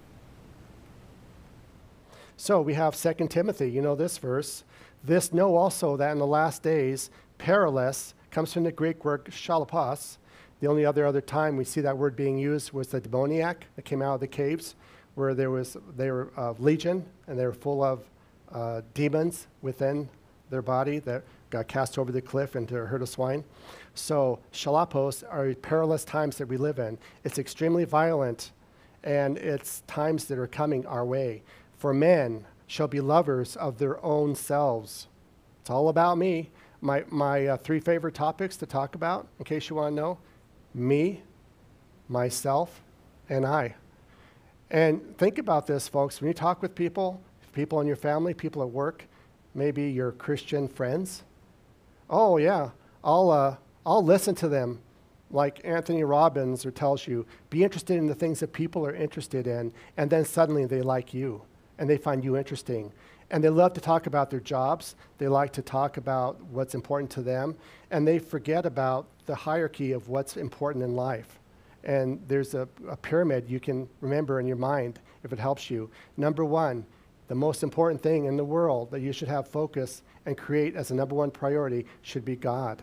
So we have 2 Timothy, you know this verse. This know also that in the last days, perilous comes from the Greek word shalapos. The only other time we see that word being used was the demoniac that came out of the caves, where they were legion, and they were full of demons within their body that got cast over the cliff into a herd of swine. So shalapos are perilous times that we live in. It's extremely violent, and it's times that are coming our way. For men shall be lovers of their own selves. It's all about me. My 3 favorite topics to talk about, in case you want to know: me, myself, and I. And think about this, folks. When you talk with people in your family, people at work, maybe your Christian friends, oh yeah, I'll listen to them. Like Anthony Robbins tells you, be interested in the things that people are interested in, and then suddenly they like you. And they find you interesting. And they love to talk about their jobs. They like to talk about what's important to them. And they forget about the hierarchy of what's important in life. And there's a pyramid you can remember in your mind if it helps you. Number 1, the most important thing in the world that you should have focus and create as a number 1 priority should be God.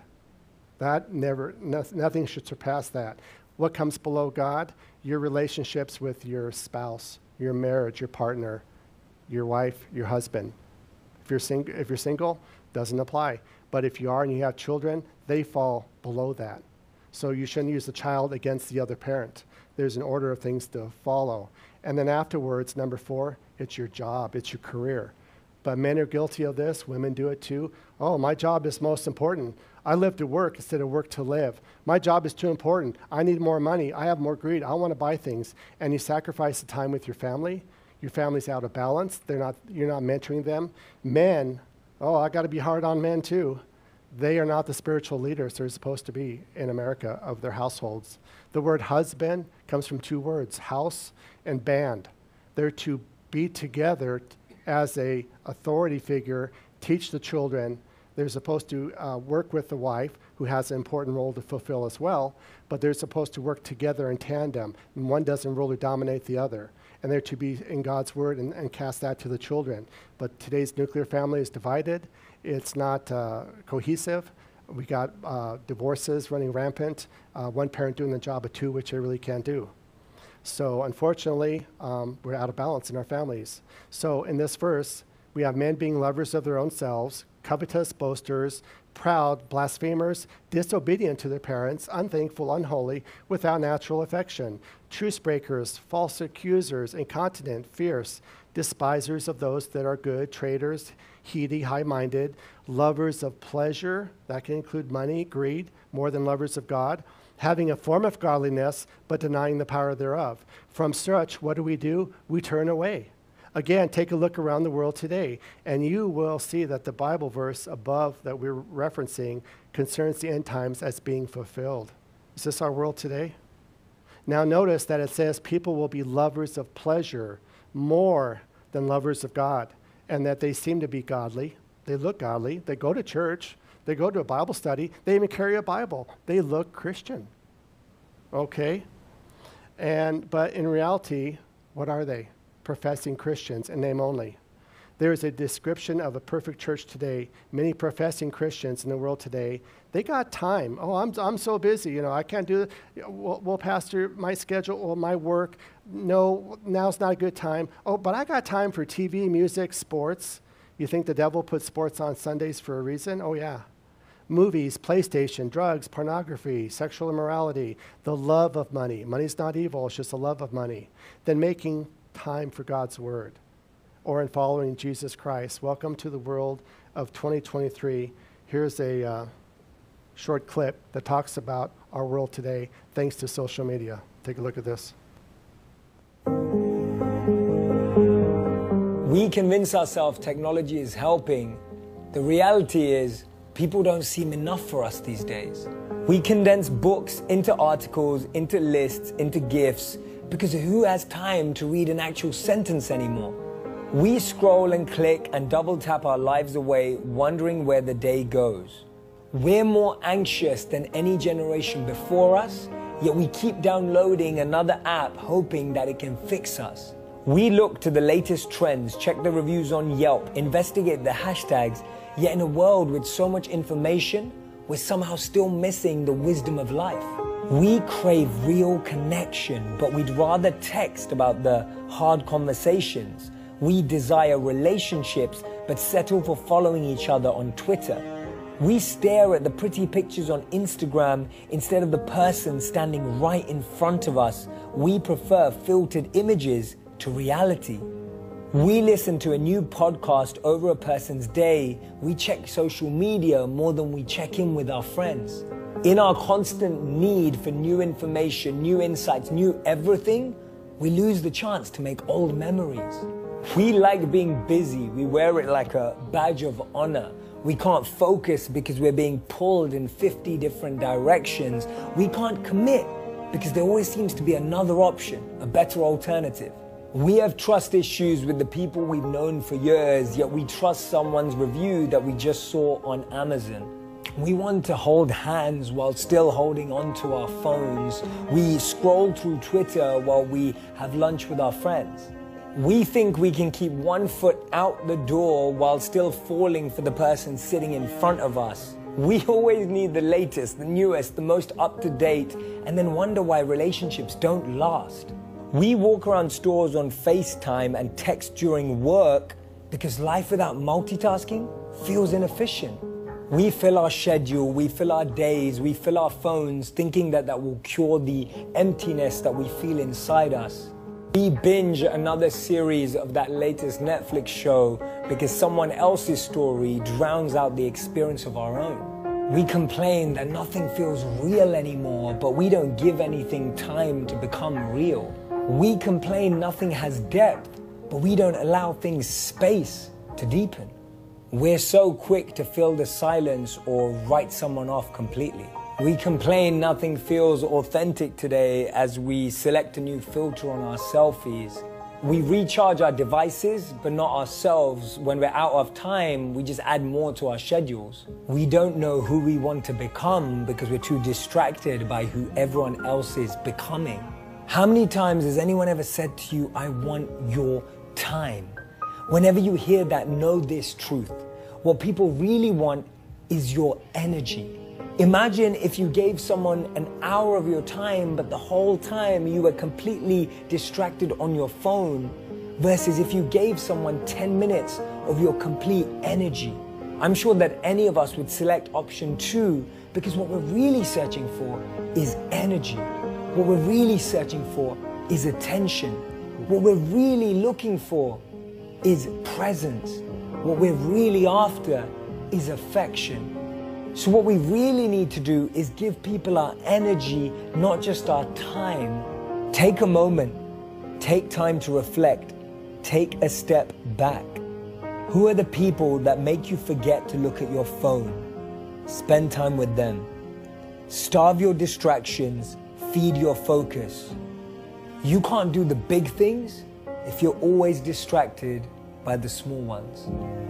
Nothing should surpass that. What comes below God? Your relationships with your spouse, your marriage, your partner, your wife, your husband. If you're single, doesn't apply. But if you are and you have children, they fall below that. So you shouldn't use the child against the other parent. There's an order of things to follow. And then afterwards, number 4, it's your job, it's your career. But men are guilty of this, women do it too. Oh, my job is most important. I live to work instead of work to live. My job is too important. I need more money. I have more greed. I want to buy things. And you sacrifice the time with your family. Your family's out of balance. You're not mentoring them. Men, I got to be hard on men too. They are not the spiritual leaders they're supposed to be in America of their households. The word husband comes from 2 words, house and band. They're to be together as a authority figure, teach the children. They're supposed to work with the wife, who has an important role to fulfill as well, but they're supposed to work together in tandem, and one doesn't rule or dominate the other. And they're to be in God's word and cast that to the children. But today's nuclear family is divided. It's not cohesive. We got divorces running rampant, one parent doing the job of 2, which they really can't do. So unfortunately, we're out of balance in our families. So in this verse, we have men being lovers of their own selves, covetous, boasters, proud, blasphemers, disobedient to their parents, unthankful, unholy, without natural affection, truce breakers, false accusers, incontinent, fierce, despisers of those that are good, traitors, heady, high-minded, lovers of pleasure, that can include money, greed, more than lovers of God, having a form of godliness, but denying the power thereof. From such, what do? We turn away. Again, take a look around the world today, and you will see that the Bible verse above that we're referencing concerns the end times as being fulfilled. Is this our world today? Now notice that it says people will be lovers of pleasure more than lovers of God, and that they seem to be godly. They look godly. They go to church. They go to a Bible study. They even carry a Bible. They look Christian. Okay? But in reality, what are they? Professing Christians in name only. There is a description of a perfect church today. Many professing Christians in the world today, they got time. Oh, I'm so busy, I can't do it. Well, Pastor, my schedule, well, my work, no, now's not a good time. Oh, but I got time for TV, music, sports. You think the devil puts sports on Sundays for a reason? Oh, yeah. Movies, PlayStation, drugs, pornography, sexual immorality, the love of money. Money's not evil, it's just the love of money. Then making time for God's word, or in following Jesus Christ. Welcome to the world of 2023. Here's a short clip that talks about our world today thanks to social media. Take a look at this. We convince ourselves technology is helping. The reality is people don't seem enough for us these days. We condense books into articles, into lists, into GIFs, because who has time to read an actual sentence anymore? We scroll and click and double tap our lives away, wondering where the day goes. We're more anxious than any generation before us, yet we keep downloading another app hoping that it can fix us. We look to the latest trends, check the reviews on Yelp, investigate the hashtags, yet in a world with so much information, we're somehow still missing the wisdom of life. We crave real connection, but we'd rather text about the hard conversations. We desire relationships, but settle for following each other on Twitter. We stare at the pretty pictures on Instagram instead of the person standing right in front of us. We prefer filtered images to reality. We listen to a new podcast over a person's day. We check social media more than we check in with our friends. In our constant need for new information, new insights, new everything, we lose the chance to make old memories. We like being busy. We wear it like a badge of honor. We can't focus because we're being pulled in 50 different directions. We can't commit because there always seems to be another option, a better alternative. We have trust issues with the people we've known for years, yet we trust someone's review that we just saw on Amazon. We want to hold hands while still holding onto our phones. We scroll through Twitter while we have lunch with our friends. We think we can keep one foot out the door while still falling for the person sitting in front of us. We always need the latest, the newest, the most up-to-date, and then wonder why relationships don't last. We walk around stores on FaceTime and text during work because life without multitasking feels inefficient. We fill our schedule, we fill our days, we fill our phones thinking that will cure the emptiness that we feel inside us. We binge another series of that latest Netflix show because someone else's story drowns out the experience of our own. We complain that nothing feels real anymore, but we don't give anything time to become real. We complain nothing has depth, but we don't allow things space to deepen. We're so quick to fill the silence or write someone off completely. We complain nothing feels authentic today as we select a new filter on our selfies. We recharge our devices, but not ourselves. When we're out of time, we just add more to our schedules. We don't know who we want to become because we're too distracted by who everyone else is becoming. How many times has anyone ever said to you, I want your time? Whenever you hear that, know this truth. What people really want is your energy. Imagine if you gave someone an hour of your time, but the whole time you were completely distracted on your phone, versus if you gave someone 10 minutes of your complete energy. I'm sure that any of us would select option 2, because what we're really searching for is energy. What we're really searching for is attention. What we're really looking for is presence. What we're really after is affection. So what we really need to do is give people our energy, not just our time. Take a moment, take time to reflect, take a step back. Who are the people that make you forget to look at your phone? Spend time with them. Starve your distractions, feed your focus. You can't do the big things if you're always distracted by the small ones.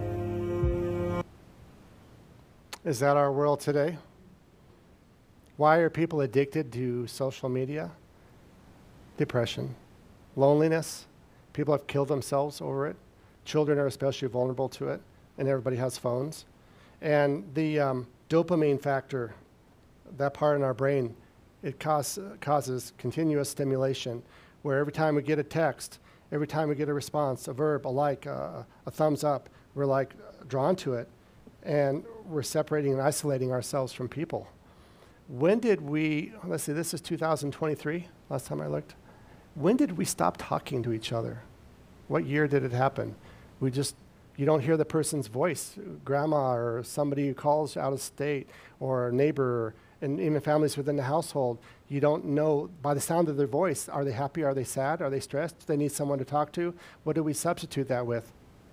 Is that our world today? Why are people addicted to social media? Depression, loneliness. People have killed themselves over it. Children are especially vulnerable to it, and everybody has phones. And the dopamine factor, that part in our brain, it causes continuous stimulation, where every time we get a text, every time we get a response, a verb, a like, a thumbs up, we're like drawn to it. And we're separating and isolating ourselves from people. When did we, let's see, this is 2023, last time I looked. When did we stop talking to each other? What year did it happen? You don't hear the person's voice, grandma or somebody who calls out of state, or a neighbor, and even families within the household. You don't know by the sound of their voice, are they happy, are they sad, are they stressed? Do they need someone to talk to? What do we substitute that with?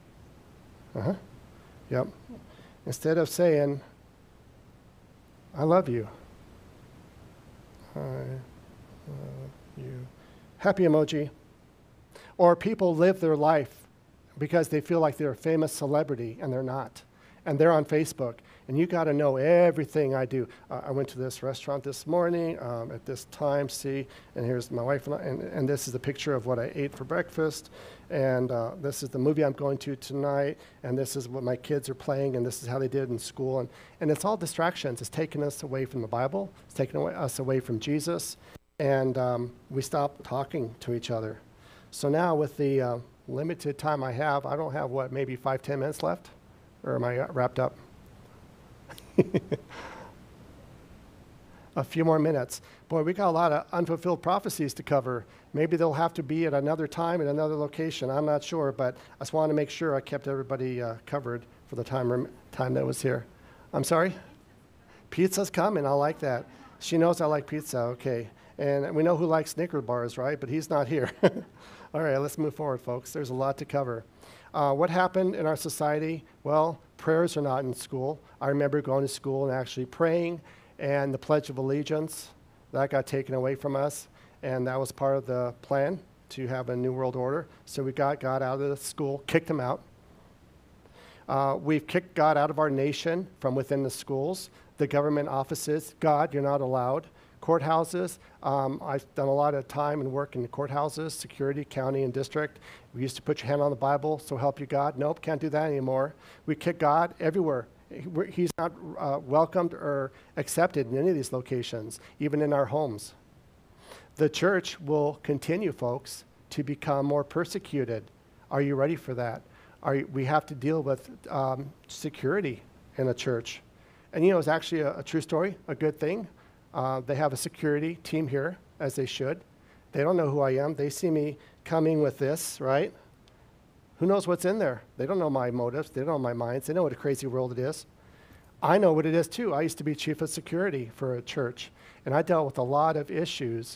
Yep. Instead of saying, I love you. I love you. Happy emoji. Or people live their life because they feel like they're a famous celebrity and they're not. And they're on Facebook. And you got to know everything I do. I went to this restaurant this morning at this time, see, and here's my wife and this is a picture of what I ate for breakfast. And this is the movie I'm going to tonight. And this is what my kids are playing. And this is how they did in school. And it's all distractions. It's taking us away from the Bible. It's taking us away from Jesus. And we stop talking to each other. So now with the limited time I have, I don't have, what, maybe 5-10 minutes left? Or am I wrapped up? A few more minutes. Boy, we got a lot of unfulfilled prophecies to cover. Maybe they'll have to be at another time, at another location. I'm not sure, but I just wanted to make sure I kept everybody covered for the time that was here. I'm sorry? Pizza's coming. I like that. She knows I like pizza. Okay. And we know who likes Snicker bars, right? But he's not here. All right, let's move forward, folks. There's a lot to cover. What happened in our society? Well, prayers are not in school. I remember going to school and actually praying, and the Pledge of Allegiance, that got taken away from us, and that was part of the plan to have a new world order. So we got God out of the school, kicked him out. We've kicked God out of our nation from within the schools, the government offices. God, you're not allowed. Courthouses, I've done a lot of time and work in the courthouses, security, county, and district. We used to put your hand on the Bible, so help you God. Nope, can't do that anymore. We kick God everywhere. He's not welcomed or accepted in any of these locations, even in our homes. The church will continue, folks, to become more persecuted. Are you ready for that? We have to deal with security in a church. And you know, it's actually a true story, a good thing. They have a security team here, as they should. They don't know who I am. They see me coming with this, right? Who knows what's in there? They don't know my motives. They don't know my minds. They know what a crazy world it is. I know what it is, too. I used to be chief of security for a church, and I dealt with a lot of issues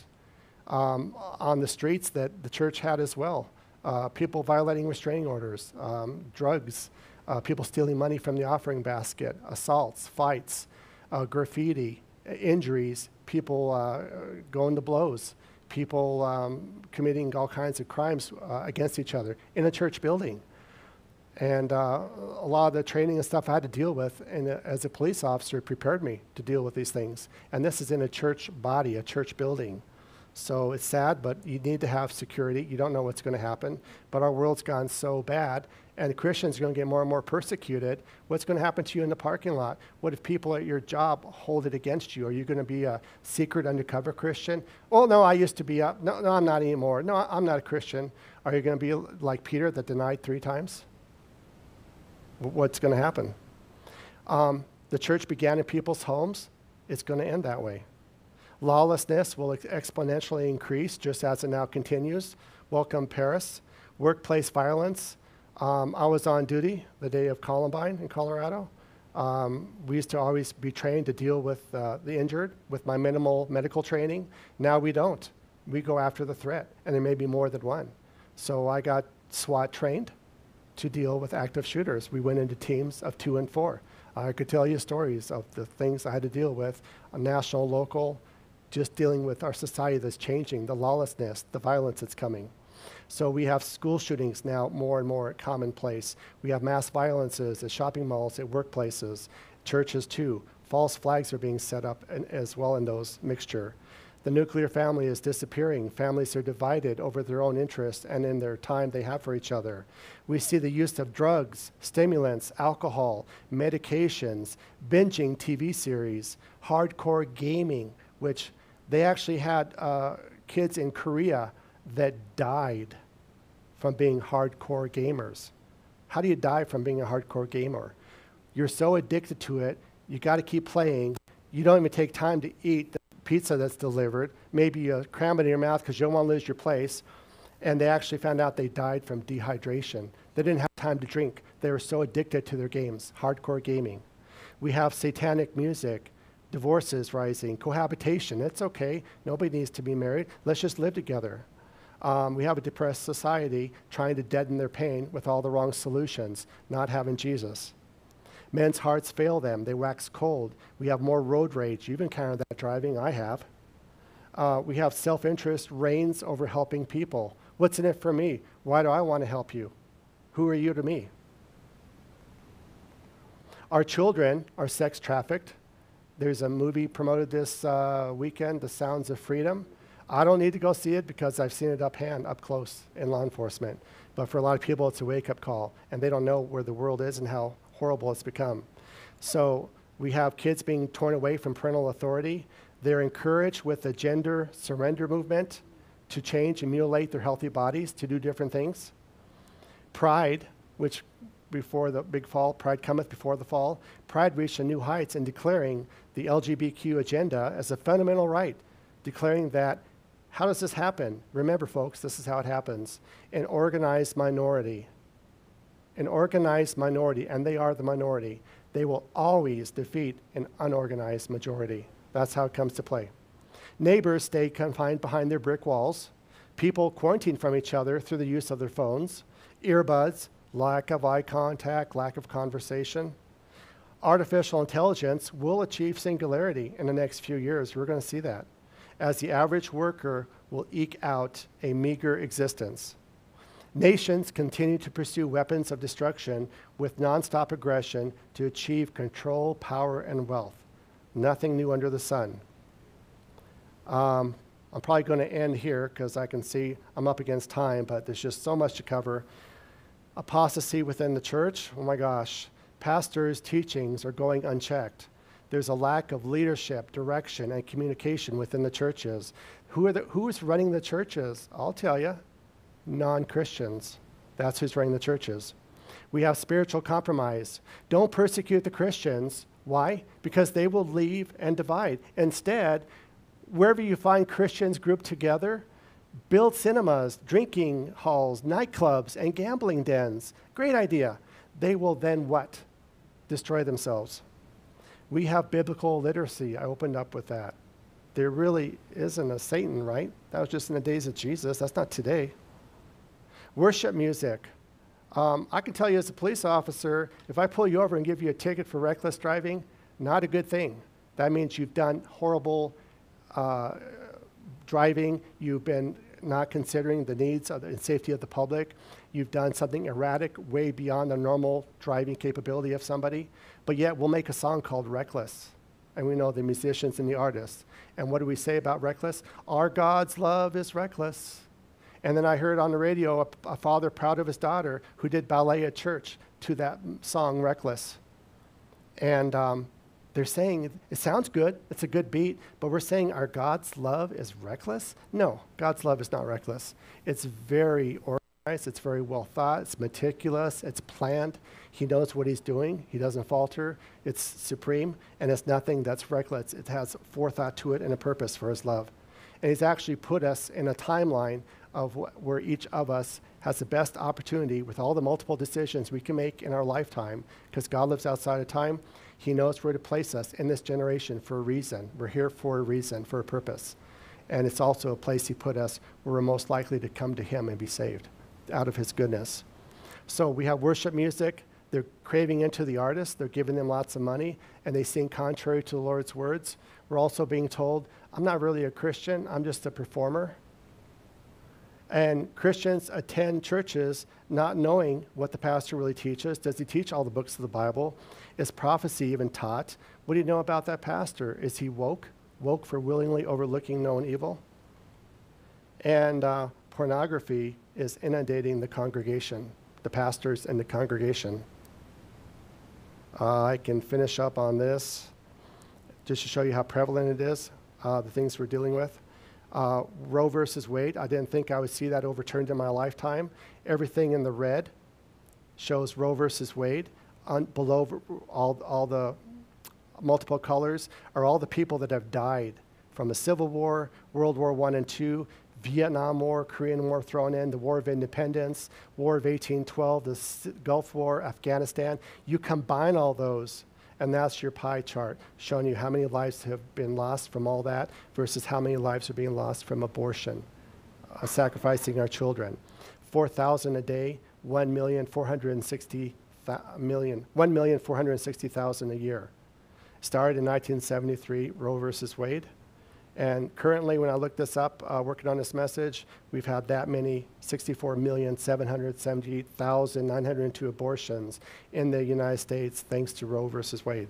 on the streets that the church had as well. People violating restraining orders, drugs, people stealing money from the offering basket, assaults, fights, graffiti, injuries, people going to blows, people committing all kinds of crimes against each other in a church building. And a lot of the training and stuff I had to deal with, and as a police officer, prepared me to deal with these things. And this is in a church body, a church building. So it's sad, but you need to have security. You don't know what's going to happen. But our world's gone so bad, and Christians are going to get more and more persecuted. What's going to happen to you in the parking lot? What if people at your job hold it against you? Are you going to be a secret undercover Christian? Oh, no, I used to be. No, I'm not anymore. No, I'm not a Christian. Are you going to be like Peter that denied 3 times? What's going to happen? The church began in people's homes. It's going to end that way. Lawlessness will exponentially increase, just as it now continues. Welcome, Paris. Workplace violence. I was on duty the day of Columbine in Colorado. We used to always be trained to deal with the injured with my minimal medical training. Now we don't. We go after the threat, and there may be more than one. So I got SWAT trained to deal with active shooters. We went into teams of 2 and 4. I could tell you stories of the things I had to deal with, national, local, just dealing with our society that's changing, the lawlessness, the violence that's coming. So we have school shootings now more and more commonplace. We have mass violences at shopping malls, at workplaces, churches too. False flags are being set up as well in those mixture. The nuclear family is disappearing. Families are divided over their own interests and in their time they have for each other. We see the use of drugs, stimulants, alcohol, medications, binging TV series, hardcore gaming, which they actually had kids in Korea that died from being hardcore gamers. How do you die from being a hardcore gamer? You're so addicted to it, you got to keep playing. You don't even take time to eat the pizza that's delivered. Maybe you cram it in your mouth because you don't want to lose your place. And they actually found out they died from dehydration. They didn't have time to drink. They were so addicted to their games, hardcore gaming. We have satanic music, divorces rising, cohabitation. It's okay. Nobody needs to be married. Let's just live together. We have a depressed society trying to deaden their pain with all the wrong solutions, not having Jesus. Men's hearts fail them. They wax cold. We have more road rage. You've encountered that driving. I have. We have self-interest reigns over helping people. What's in it for me? Why do I want to help you? Who are you to me? Our children are sex trafficked. There's a movie promoted this weekend, The Sounds of Freedom. I don't need to go see it because I've seen it up close in law enforcement. But for a lot of people, it's a wake-up call, and they don't know where the world is and how horrible it's become. So we have kids being torn away from parental authority. They're encouraged with the gender surrender movement to change and mutilate their healthy bodies to do different things. Pride, which before the big fall, pride cometh before the fall. Pride reached a new heights in declaring the LGBTQ agenda as a fundamental right, declaring that, how does this happen? Remember, folks, this is how it happens. An organized minority, and they are the minority, they will always defeat an unorganized majority. That's how it comes to play. Neighbors stay confined behind their brick walls. People quarantine from each other through the use of their phones, earbuds, lack of eye contact, lack of conversation. Artificial intelligence will achieve singularity in the next few years. We're going to see that, as the average worker will eke out a meager existence. Nations continue to pursue weapons of destruction with nonstop aggression to achieve control, power, and wealth. Nothing new under the sun. I'm probably going to end here because I can see I'm up against time, but there's just so much to cover. Apostasy within the church, oh my gosh. Pastors' teachings are going unchecked. There's a lack of leadership, direction, and communication within the churches. Who is running the churches? I'll tell you, non-Christians. That's who's running the churches. We have spiritual compromise. Don't persecute the Christians. Why? Because they will leave and divide. Instead, wherever you find Christians grouped together, build cinemas, drinking halls, nightclubs, and gambling dens. Great idea. They will then what? Destroy themselves. We have biblical literacy. I opened up with that. There really isn't a Satan, right? That was just in the days of Jesus. That's not today. Worship music. I can tell you as a police officer, if I pull you over and give you a ticket for reckless driving, not a good thing. That means you've done horrible driving. You've been not considering the needs and safety of the public. You've done something erratic, way beyond the normal driving capability of somebody. But yet we'll make a song called Reckless. and we know the musicians and the artists. And what do we say about reckless? Our God's love is reckless. And then I heard on the radio a father proud of his daughter who did ballet at church to that song, Reckless. And they're saying, it sounds good, it's a good beat, but we're saying our God's love is reckless? No, God's love is not reckless. It's very organized, it's very well thought, it's meticulous, it's planned. He knows what he's doing, he doesn't falter, it's supreme, and it's nothing that's reckless. It has forethought to it and a purpose for his love. And he's actually put us in a timeline of where each of us has the best opportunity with all the multiple decisions we can make in our lifetime, because God lives outside of time. He knows where to place us in this generation for a reason. We're here for a reason, for a purpose. And it's also a place he put us where we're most likely to come to him and be saved out of his goodness. So we have worship music. They're craving into the artists. They're giving them lots of money, and they sing contrary to the Lord's words. We're also being told, I'm not really a Christian, I'm just a performer. And Christians attend churches not knowing what the pastor really teaches. Does he teach all the books of the Bible? Is prophecy even taught? What do you know about that pastor? Is he woke? Woke for willingly overlooking known evil? And pornography is inundating the congregation, the pastors and the congregation. I can finish up on this just to show you how prevalent it is, the things we're dealing with. Roe versus Wade, I didn't think I would see that overturned in my lifetime. Everything in the red shows Roe versus Wade. Below all the multiple colors are all the people that have died from the Civil War, World War I and II, Vietnam War, Korean War thrown in, the War of Independence, War of 1812, the Gulf War, Afghanistan. You combine all those, and that's your pie chart, showing you how many lives have been lost from all that versus how many lives are being lost from abortion, sacrificing our children. 4,000 a day, 1,460,000 a year. Started in 1973, Roe versus Wade. And currently, when I look this up, working on this message, we've had that many, 64,778,902 abortions in the United States thanks to Roe versus Wade.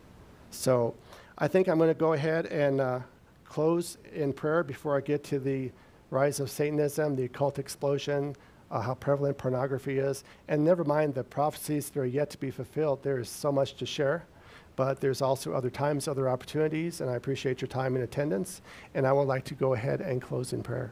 So I think I'm going to go ahead and close in prayer before I get to the rise of Satanism, the occult explosion, how prevalent pornography is, and never mind the prophecies that are yet to be fulfilled. There is so much to share. But there's also other times, other opportunities, and I appreciate your time and attendance, and I would like to go ahead and close in prayer.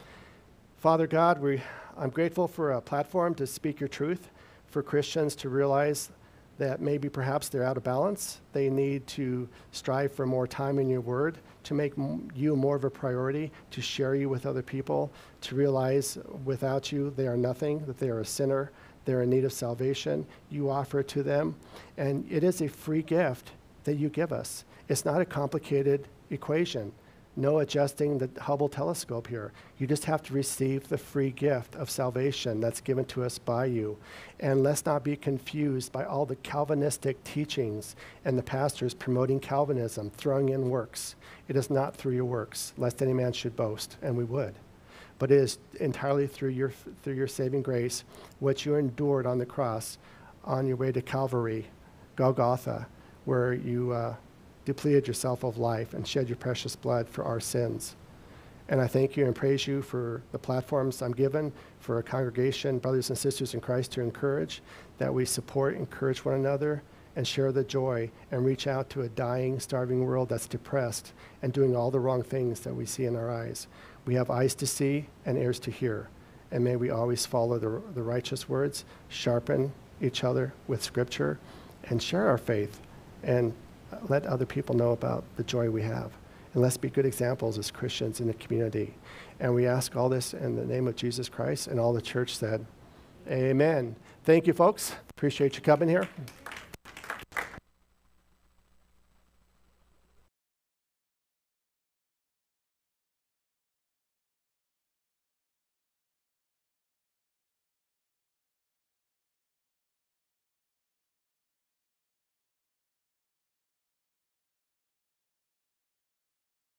Father God, I'm grateful for a platform to speak your truth, for Christians to realize that maybe perhaps they're out of balance. They need to strive for more time in your word, to make you more of a priority, to share you with other people, to realize without you they are nothing, that they are a sinner, they're in need of salvation. You offer it to them, and it is a free gift that you give us. It's not a complicated equation. No adjusting the Hubble telescope here. You just have to receive the free gift of salvation that's given to us by you. And let's not be confused by all the Calvinistic teachings and the pastors promoting Calvinism, throwing in works. It is not through your works, lest any man should boast, and we would. But it is entirely through your saving grace, which you endured on the cross on your way to Calvary, Golgotha, where you depleted yourself of life and shed your precious blood for our sins. And I thank you and praise you for the platforms I'm given, for a congregation, brothers and sisters in Christ, to encourage, that we support, encourage one another, and share the joy, and reach out to a dying, starving world that's depressed and doing all the wrong things that we see in our eyes. We have eyes to see and ears to hear, and may we always follow the righteous words, sharpen each other with Scripture, and share our faith, and let other people know about the joy we have. And let's be good examples as Christians in the community. And we ask all this in the name of Jesus Christ, and all the church said, amen. Thank you, folks. Appreciate you coming here.